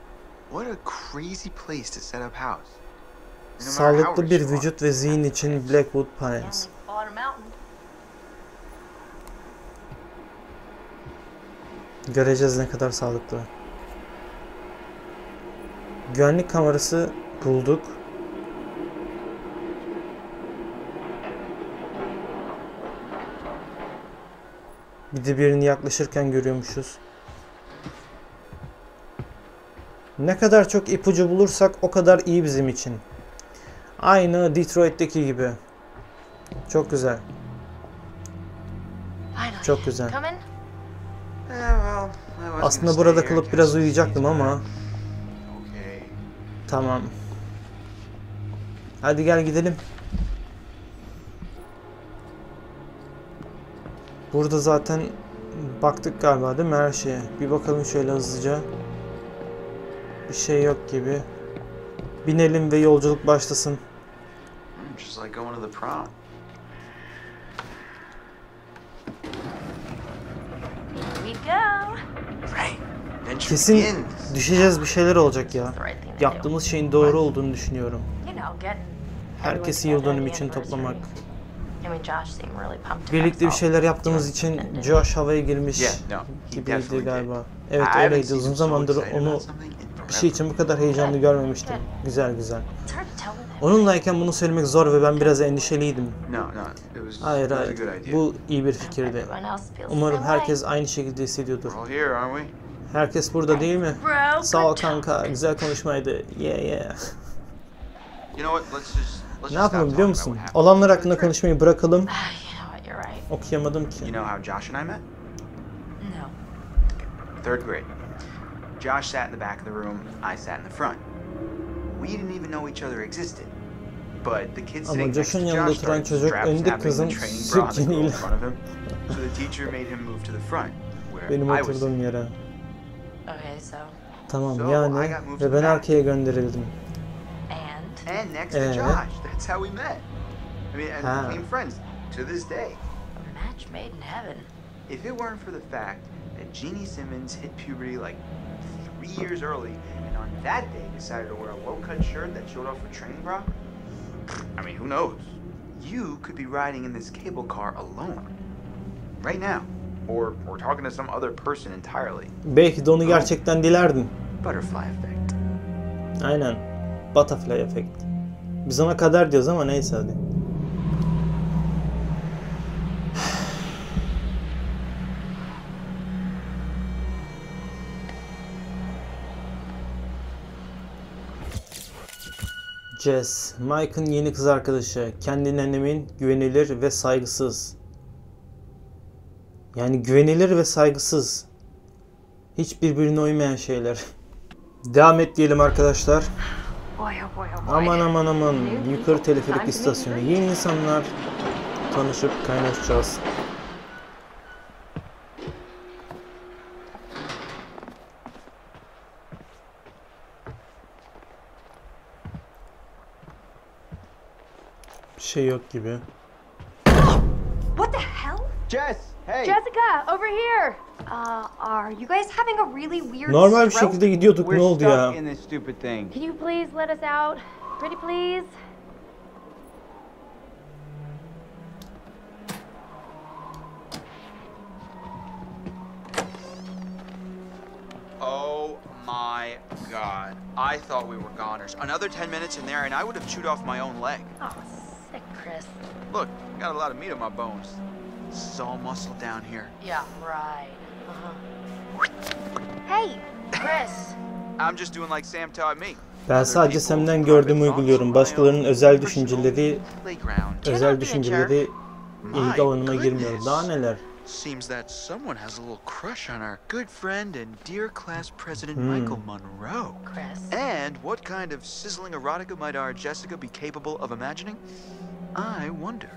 Sağlıklı bir vücut ve zihin için Blackwood Pines. Göreceğiz ne kadar sağlıklı. Güvenlik kamerası bulduk. Bir de birini yaklaşırken görüyormuşuz. Ne kadar çok ipucu bulursak o kadar iyi bizim için. Aynı Detroit'teki gibi. Çok güzel. Çok güzel. Aslında burada kalıp biraz uyuyacaktım ama. Tamam. Hadi gel gidelim. Burada zaten baktık galiba değil mi her şeye? Bir bakalım şöyle hızlıca. Bir şey yok gibi. Binelim ve yolculuk başlasın. Kesin düşeceğiz, bir şeyler olacak ya. Yaptığımız şeyin doğru olduğunu düşünüyorum. Herkesi yıl dönümü için toplamak. Birlikte bir şeyler yaptığımız için Josh havaya girmiş gibiydi galiba. Evet öyleydi, uzun zamandır onu bir şey için bu kadar heyecanlı görmemiştim. Güzel güzel. Onunlayken bunu söylemek zor ve ben biraz endişeliydim. Hayır hayır, bu iyi bir fikirdi. Umarım herkes aynı şekilde hissediyordur. Herkes burada değil mi? Sağ ol kanka, güzel konuşmaydı. Yeah yeah. Ne yapalım biliyor musun? Olanlar hakkında konuşmayı bırakalım. Okuyamadım ki.
You know how Josh and I met?
No.
Third grade. Josh sat in the back of the room, I sat in the front. We didn't even know each other existed. But the kid sitting next to Josh started strap snapping the training bra on the girl in front of him. So the teacher made him move to the front, where
Benim
I was
oturduğum yere.
Okay, so.
Tamam yani ve ben arkaya gönderildim.
And?
And next to Josh. That's how we met. I mean, and
Ha.
became friends to this day.
A match made in heaven.
If it weren't for the fact that Jeannie Simmons hit puberty like three years early, and on that day decided to wear a low-cut shirt that showed off her training bra, I mean, who knows? You could be riding in this cable car alone, right now, or or talking to some other person entirely.
Belki de onu gerçekten dilerdin.
Butterfly effect.
Aynen. Butterfly effect. Biz ona kadar diyoruz ama neyse hadi. Jess, Mike'ın yeni kız arkadaşı. Kendinden emin, güvenilir ve saygısız. Yani güvenilir ve saygısız. Hiç birbirine uymayan şeyler. Devam et diyelim arkadaşlar.
Boy, oh boy, oh boy.
Aman aman aman. Yukarı teleferik istasyonu. Yeni insanlar tanışıp kaynaşacağız. Bir şey yok gibi.
What the hell?
Jess, Hey.
Jessica, over here.
Uh, are you guys having a really weird
Normal bir
stroke?
şekilde gidiyorduk.
We're
Ne oldu ya?
stuck in this stupid thing.
Can you please let us out? Pretty please?
Oh my god. I thought we were goners. Another ten minutes in there and I would have chewed off my own leg.
Oh, sick, Chris.
Look, got a lot of meat on my bones. This is all muscle down here.
Yeah, right. Uh-huh.
Hey,
Chris.
I'm just doing like Sam taught me.
Ben sadece Sam'den gördüğümü uyguluyorum. Başkalarının özel düşünceleri, özel düşünceleri ilgi alanıma girmiyorum. Daha neler?
Seems that someone has a little crush on our good friend and dear class president
Hmm.
Michael Monroe.
Chris.
And what kind of sizzling erotica might our Jessica be capable of imagining? I wonder.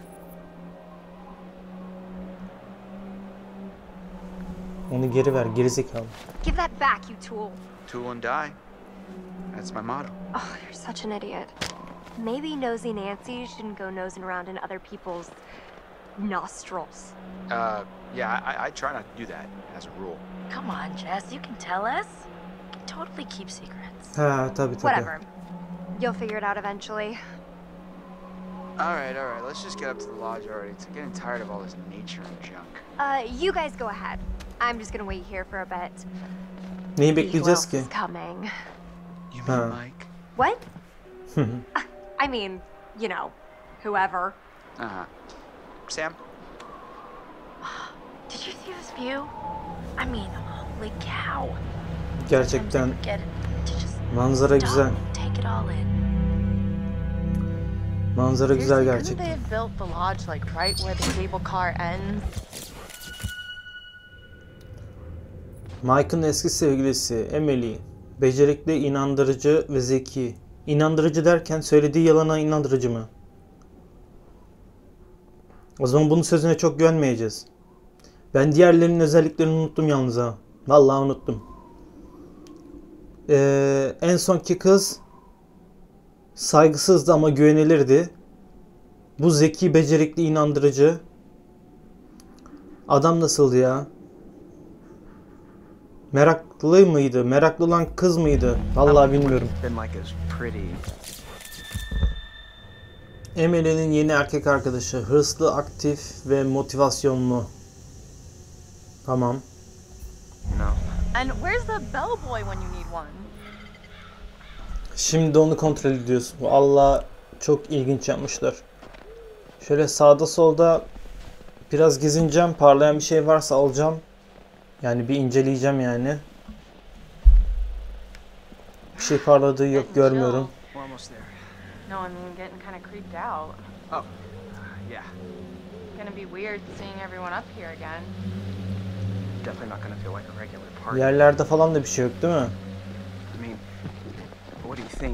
Onu geri ver, gerizekalı.
give that back, you tool.
Tool and die. That's my motto.
Oh, you're such an idiot. Maybe Nosy Nancy shouldn't go nosing around in other people's nostrils.
Uh, yeah, I, I try not to do that as a rule.
Come on, Jess. You can tell us. You can totally keep secrets.
Ha tabii tabii.
Whatever. You'll figure it out eventually.
All right, all right. Let's just get up to the lodge already. It's getting tired of all this nature and junk.
Uh, you guys go ahead. I'm just gonna wait here for a bit.
Neyi
See who
bekleyeceğiz
else
ki?
is coming.
You
Huh.
mean Mike?
What? Uh, I mean, you know, whoever.
Uh-huh. Sam?
Did you see this view? I mean, holy cow.
Gerçekten
Sometimes I forget to just
manzara
stop
güzel.
and take it all in.
Manzara güzel
Seriously, couldn't they
gerçekten.
have built the lodge like right where the cable car ends?
Mike'ın eski sevgilisi Emily, becerikli, inandırıcı ve zeki. İnandırıcı derken söylediği yalana inandırıcı mı? O zaman bunun sözüne çok güvenmeyeceğiz. Ben diğerlerinin özelliklerini unuttum yalnız ha. Vallahi unuttum. Ee, en sonki kız saygısızdı ama güvenilirdi. Bu zeki, becerikli, inandırıcı. Adam nasıldı ya? Meraklı mıydı? Meraklı olan kız mıydı? Vallahi bilmiyorum.
Been like as pretty.
Emily'nin yeni erkek arkadaşı. Hırslı, aktif ve motivasyonlu. Tamam.
No.
And where's the bellboy when you need one?
Şimdi onu kontrol ediyoruz. Allah çok ilginç yapmışlar. Şöyle sağda solda biraz gezineceğim. Parlayan bir şey varsa alacağım. Yani bir inceleyeceğim yani. Bir şey parladığı yok, görmüyorum.
We're almost there.
No, I mean, I'm getting kind of creeped out.
Oh, yeah.
Gonna be weird seeing everyone up here again.
Definitely not gonna feel like a regular party.
Yerlerde falan da bir şey yok değil mi?
I mean, what do you think?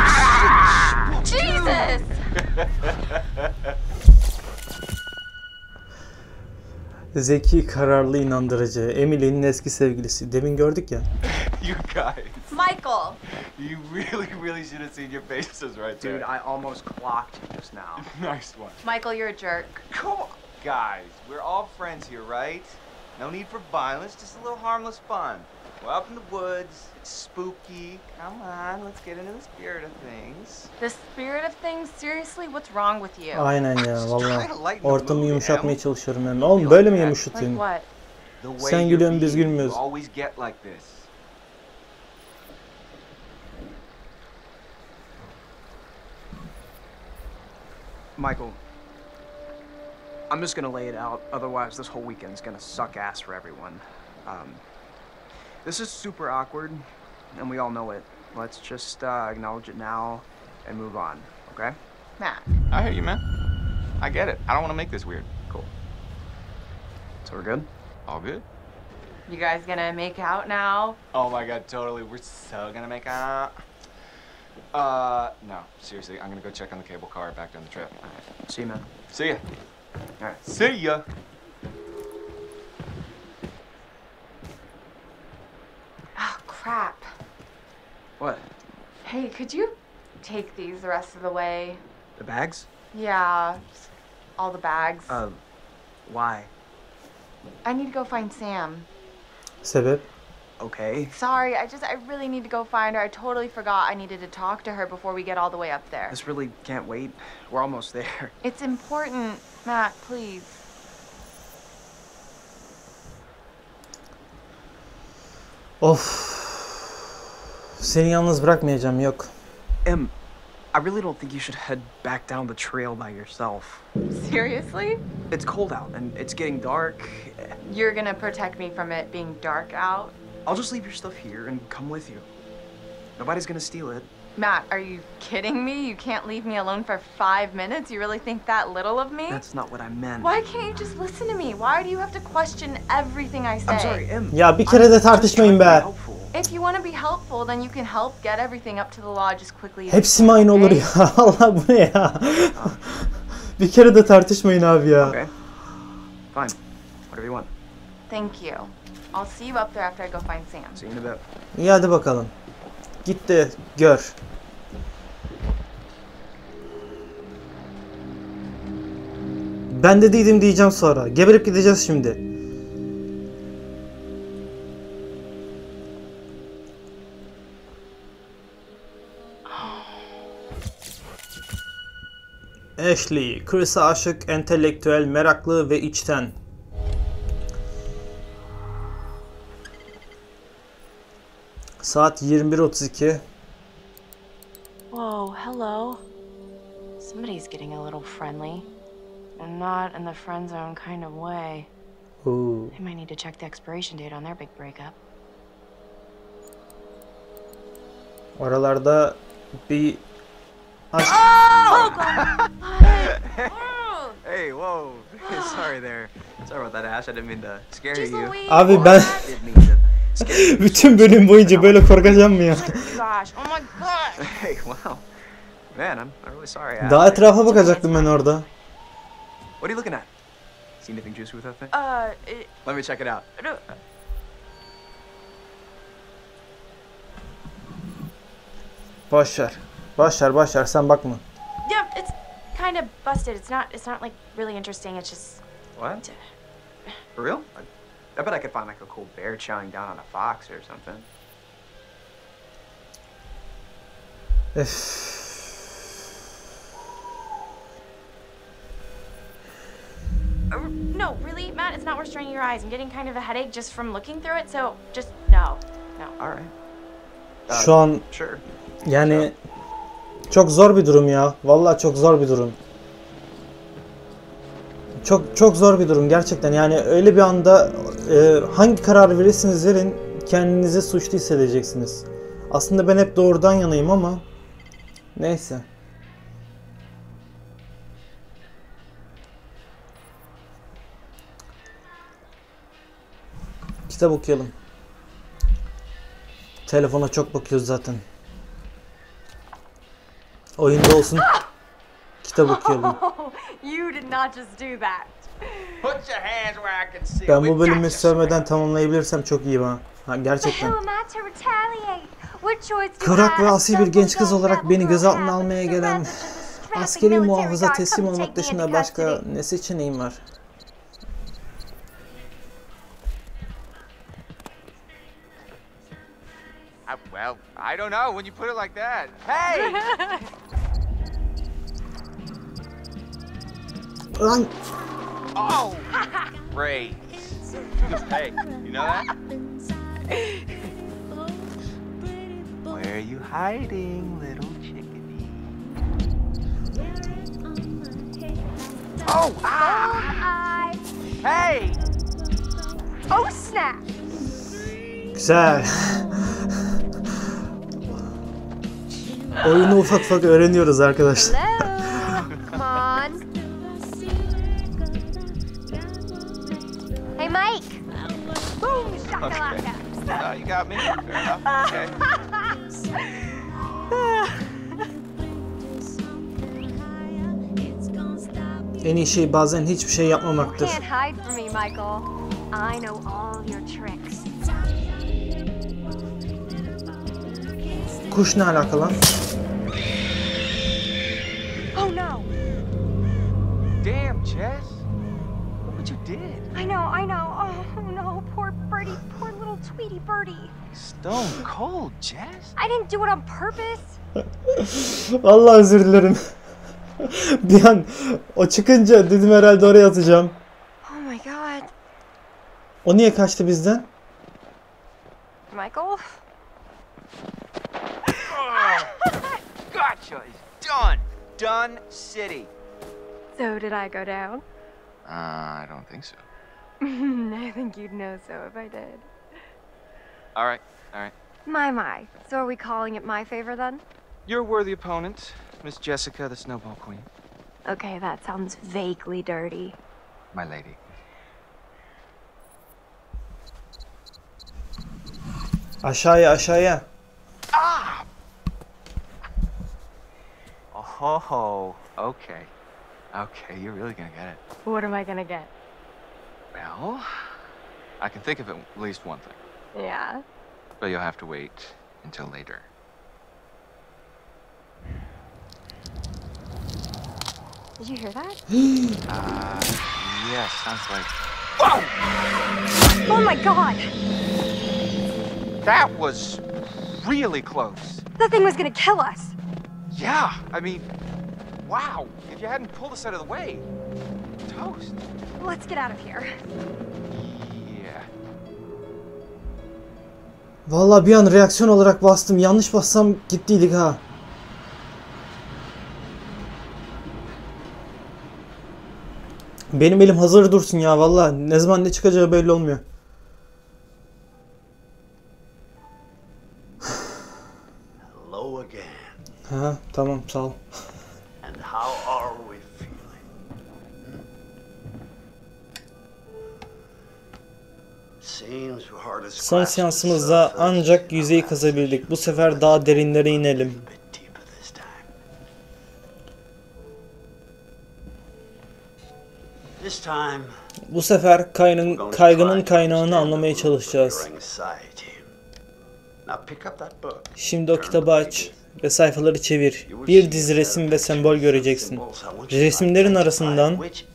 Jesus!
Zeki, kararlı, inandırıcı. Emily'nin eski sevgilisi. Demin gördük ya.
You guys,
Michael!
you really, really should have seen your faces right there.
Dude, I almost clocked you just now.
Nice one.
Michael, you're a jerk.
Come on. Guys, we're all friends here, right? No need for violence, just a little harmless fun. We're up in the woods, it's spooky. Come on, let's get into the spirit of things.
The spirit of things? Seriously, what's wrong with you?
Aynen ya vallahi.
Trying to lighten the
Ortamı
mood,
yumuşatmaya
Em.
çalışıyorum yani. Oğlum böyle mi
Like
yumuşatayım?
what?
The way
Sen
you're
gülüyorsun, biz
being,
gülmüyoruz.
You always get like this.
Michael, I'm just gonna lay it out. Otherwise, this whole weekend's gonna suck ass for everyone. Um, this is super awkward, and we all know it. Let's just uh, acknowledge it now and move on, okay?
Matt.
I hear you, man. I get it. I don't want to make this weird.
Cool. So we're good?
All good?
You guys gonna make out now?
Oh my god, totally. We're so gonna make out. Uh, no, seriously, I'm gonna go check on the cable car back down the trip.
See you, man.
See ya.
All right.
See ya.
Oh, crap.
What?
Hey, could you take these the rest of the way?
The bags?
Yeah, just all the bags.
Uh, why?
I need to go find Sam.
Sebep?
Okay.
Sorry, I just, I really need to go find her. I totally forgot I needed to talk to her before we get all the way up there.
This really can't wait. We're almost there.
It's important, Matt, please.
Of. Seni yalnız bırakmayacağım, yok.
Em, I really don't think you should head back down the trail by yourself.
Seriously?
It's cold out and it's getting dark.
You're gonna protect me from it being dark out?
I'll just leave your stuff here and come with you. Nobody's gonna steal it.
Matt, are you kidding me? You can't leave me alone for five minutes? You really think that little of me?
That's not what I meant.
Why can't you just listen to me? Why do you have to question everything I say?
I'm sorry, Em.
Ya bir kere de tartışmayın be.
If you want to be helpful, then you can help get everything up to the lodge as quickly as
Hepsi mi aynı olur ya? Allah bu ne ya? Bir kere de tartışmayın abi ya.
Okay. Fine. Whatever you want.
Thank you. I'll see you up there after I go find Sam.
See you in a bit.
İyi hadi bakalım. Git de gör. Ben de değilim diyeceğim sonra. Geberip gideceğiz şimdi. Ashley, Chris'e aşık, entelektüel, meraklı ve içten. Saat yirmi bir otuz iki.
Whoa, hello. Somebody's getting a little friendly. And not in the friend zone kind of way.
Ooh.
They might need to check the expiration date on their big breakup.
Oralarda bir aşk.
Oh, God.
Hey, whoa. Sorry there. Sorry about that, Ash. I didn't mean to scare
Jeez
you.
Louise.
Abi ben
Didn't mean to scare you.
bütün bölüm boyunca böyle korkacağım mı ya?
Gosh, oh my gosh.
Hey, wow. Man, I'm, I'm really sorry, Ash.
Daha etrafa bakacaktım ben orada.
What are you looking at? See anything juicy with that thing?
Uh, it,
Let me check it out.
no,
Boş ver. Boş ver, boş ver. Sen bakma.
Yeah, it's kind of busted. It's not. It's not like really interesting. It's just.
What? For real? I, I bet I could find like a cool bear chowing down on a fox or something.
Öf.
Uh, no, really, Matt. It's not worth straining your eyes. I'm getting kind of a headache just from looking through it. So just no, no.
All right.
Şu an
Sure.
yani çok zor bir durum ya. Vallahi çok zor bir durum. Çok çok zor bir durum gerçekten. Yani öyle bir anda e, hangi karar verirsiniz verin kendinizi suçlu hissedeceksiniz. Aslında ben hep doğrudan yanayım ama neyse. Kitap okuyalım. Telefona çok bakıyoruz zaten. Oyunda olsun. Kitap okuyalım.
You did not just do that.
Put your hands where I can see.
Ben
We
bu
got
bölümü
you,
sövmeden tamamlayabilirsem çok iyi ha. Ha gerçekten.
Who am I to retaliate? What choice do
Kıvrak
I
ve
have?
asil bir genç kız olarak beni gözaltına almaya gelen
Strapping
askeri
military
muhafıza
guard
teslim
come
olmak
take me
dışında
into
başka
custody.
ne seçeneğim var?
I, well, I don't know when you put it like that. Hey!
Lan
Oh! Great. Hey, you know that? Where are you hiding, little chickadee? Oh! Ah!
I...
Hey!
Oh snap!
güzel. Oyunu ufak ufak öğreniyoruz arkadaşlar.
Hello? Come on. Hey Mike! Boom! Shakalaka!
No, you got me. Fair enough. Okay.
En iyi şey bazen hiçbir şey yapmamaktır.
Can't hide from me, Michael. I know all your tricks.
Kuş ne alaka lan?
Oh no!
Damn, Jess. Look what you did.
I know, I know. Oh no, poor birdie, poor little Tweety birdie.
Stone cold, Jess.
I didn't do it on purpose.
Vallahi özür dilerim. Bir an o çıkınca dedim herhalde oraya atacağım.
Oh my god.
O niye kaçtı bizden?
Michael?
Gotcha. It's done. Done city.
So did I go down?
Uh, I don't think so.
I think you'd know so if I did.
All right, all right.
My, my. So are we calling it my favor then?
You're a worthy opponent, Miss Jessica, the Snowball Queen.
Okay, that sounds vaguely dirty.
My lady.
Aşağıya aşağıya.
Ah! Oh, okay. Okay, you're really gonna get it.
What am I gonna get?
Well, I can think of at least one thing.
Yeah?
But you'll have to wait until later.
Did you hear that?
uh, yes, sounds like...
Oh my god!
That was really close.
That thing was gonna kill us!
Yeah, I mean, wow. If you hadn't pulled us out of the way, toast.
Let's get out of here.
Yeah.
Vallahi bir an reaksiyon olarak bastım. Yanlış bassam gittiydik ha. Benim elim hazır dursun ya vallahi. Ne zaman ne çıkacağı belli olmuyor.
Hello again.
Ha, tamam sağ ol.
And how are we feeling? Seems we hardly
Son
scratched the
seansımızda
surface.
ancak yüzeyi kazabildik. Bu sefer daha derinlere inelim.
Bit deeper this time. This time,
Bu sefer kaynın, kaygının kaynağını anlamaya çalışacağız.
your anxiety. Now pick up that book.
Şimdi o kitabı aç ve sayfaları çevir. Bir dizi resim ve sembol göreceksin. Resimlerin arasından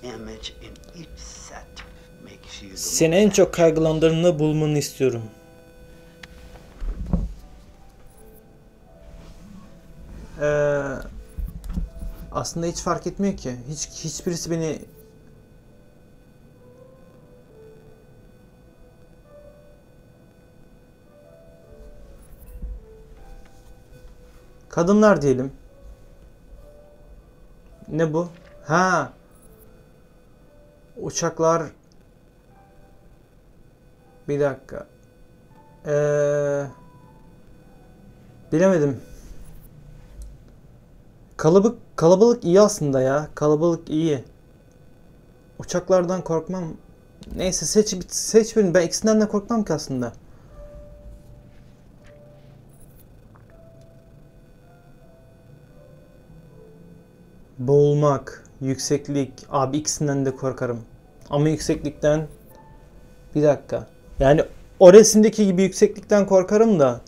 seni en çok kaygılandırını bulmanı istiyorum. Ee, aslında hiç fark etmiyor ki. Hiç hiçbirisi beni kadınlar diyelim. Ne bu? Ha. Uçaklar. Bir dakika. Ee, bilemedim. Kalabalık kalabalık iyi aslında ya. Kalabalık iyi. Uçaklardan korkmam. Neyse seç seç birini. Ben ikisinden de korkmam ki aslında. Boğulmak, yükseklik. Abi ikisinden de korkarım. Ama yükseklikten bir dakika. Yani o resimdeki gibi yükseklikten korkarım da.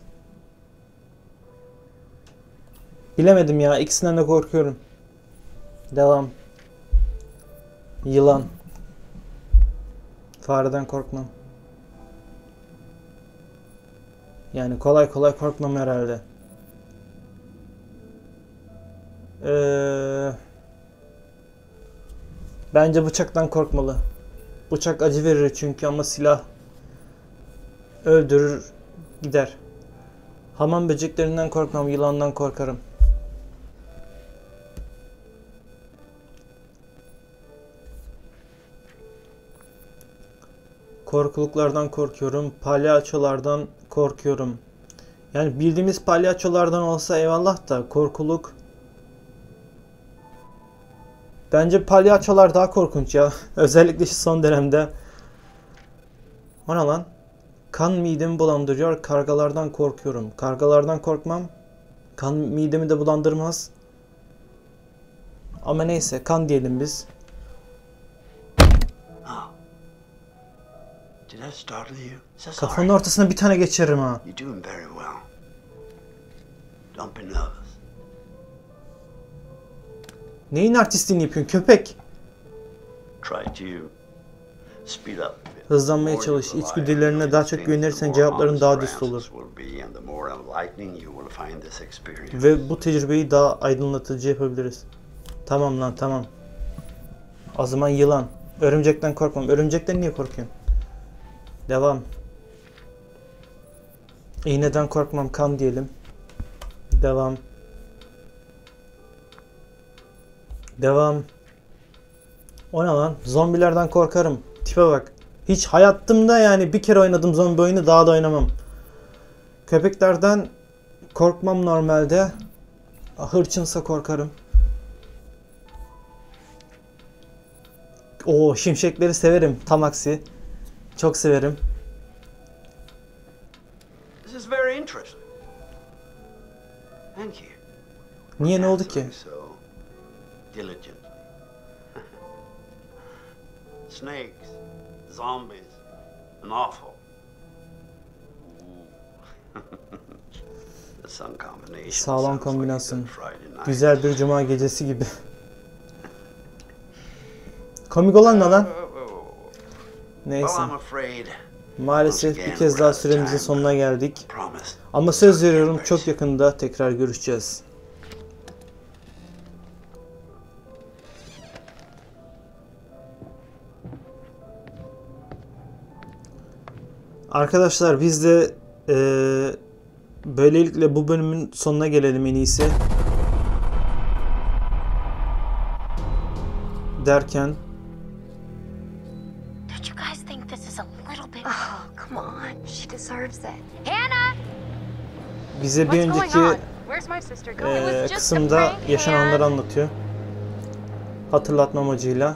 Bilemedim ya. İkisinden de korkuyorum. Devam. Yılan. Fareden korkmam. Yani kolay kolay korkmam herhalde. Ee, bence bıçaktan korkmalı. Bıçak acı verir çünkü ama silah öldürür gider. Hamam böceklerinden korkmam, yılandan korkarım. Korkuluklardan korkuyorum, palyaçolardan korkuyorum. Yani bildiğimiz palyaçolardan olsa eyvallah da korkuluk. Bence palyaçolar daha korkunç ya. Özellikle şu son dönemde. O ne lan? Kan midemi bulandırıyor. Kargalardan korkuyorum. Kargalardan korkmam. Kan midemi de bulandırmaz. Ama neyse kan diyelim biz. Kafanın ortasına bir tane geçiririm ha. Neyin artistliğini yapıyorsun köpek?
Try to Speed up a bit.
Hızlanmaya
The more
çalış.
you rely
İçgüdülerine
on
daha çok
instincts,
güvenirsen
the more
cevapların
honest
daha
your
düz olur.
answers will be, and the more enlightening you will find this experience.
Ve bu tecrübeyi daha aydınlatıcı yapabiliriz. Tamam lan tamam. O zaman yılan. Örümcekten korkmam. Örümcekten niye korkuyorsun? Devam. İğneden korkmam. Kan diyelim. Devam. Devam. O ne lan? Zombilerden korkarım. Tipe bak. Hiç hayatımda yani bir kere oynadım zombi oyunu, daha da oynamam. Köpeklerden korkmam normalde. Hırçınsa korkarım. Oo, şimşekleri severim. Tam aksi. Çok severim.
This is very interesting. Thank you.
Niye, ne oldu ki?
Answering so diligent. Snakes, zombies, and awful. Ooh. The sun combination
Sağlam
sounds like a
kombinasyon.
good Friday night.
Güzel bir cuma gecesi gibi. Komik olan ne lan? Neyse.
Well, I'm afraid.
Maalesef bir kez daha süremizin sonuna geldik. Ama söz veriyorum, çok yakında tekrar görüşeceğiz. Arkadaşlar biz de eee böylelikle bu bölümün sonuna gelelim en iyisi. Derken
Don't you guys think this is a little bit? Oh, come on. She deserves it. Hannah!
bize bir
What's going
önceki
on? Where's my sister going? It
eee,
was just a
kısımda
prank,
yaşananları
Hannah.
anlatıyor. Hatırlatma amacıyla.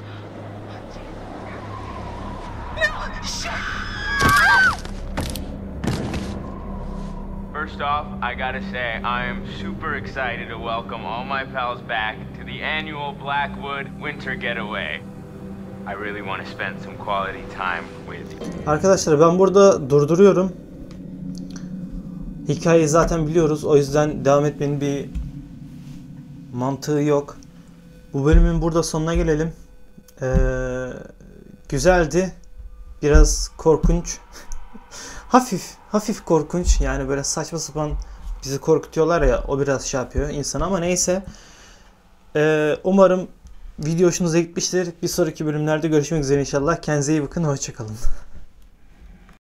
First off, I gotta say, I am super excited to welcome all my pals back to the annual Blackwood Winter Getaway. I really want to spend some quality time with you.
Arkadaşlar ben burada durduruyorum. Hikayeyi zaten biliyoruz. O yüzden devam etmenin bir mantığı yok. Bu bölümün burada sonuna gelelim. Ee, güzeldi. Biraz korkunç. hafif, hafif korkunç. Yani böyle saçma sapan bizi korkutuyorlar ya. O biraz şey yapıyor insan ama neyse. Ee, umarım video hoşunuza gitmiştir. Bir sonraki bölümlerde görüşmek üzere inşallah. Kendinize iyi bakın. Hoşçakalın.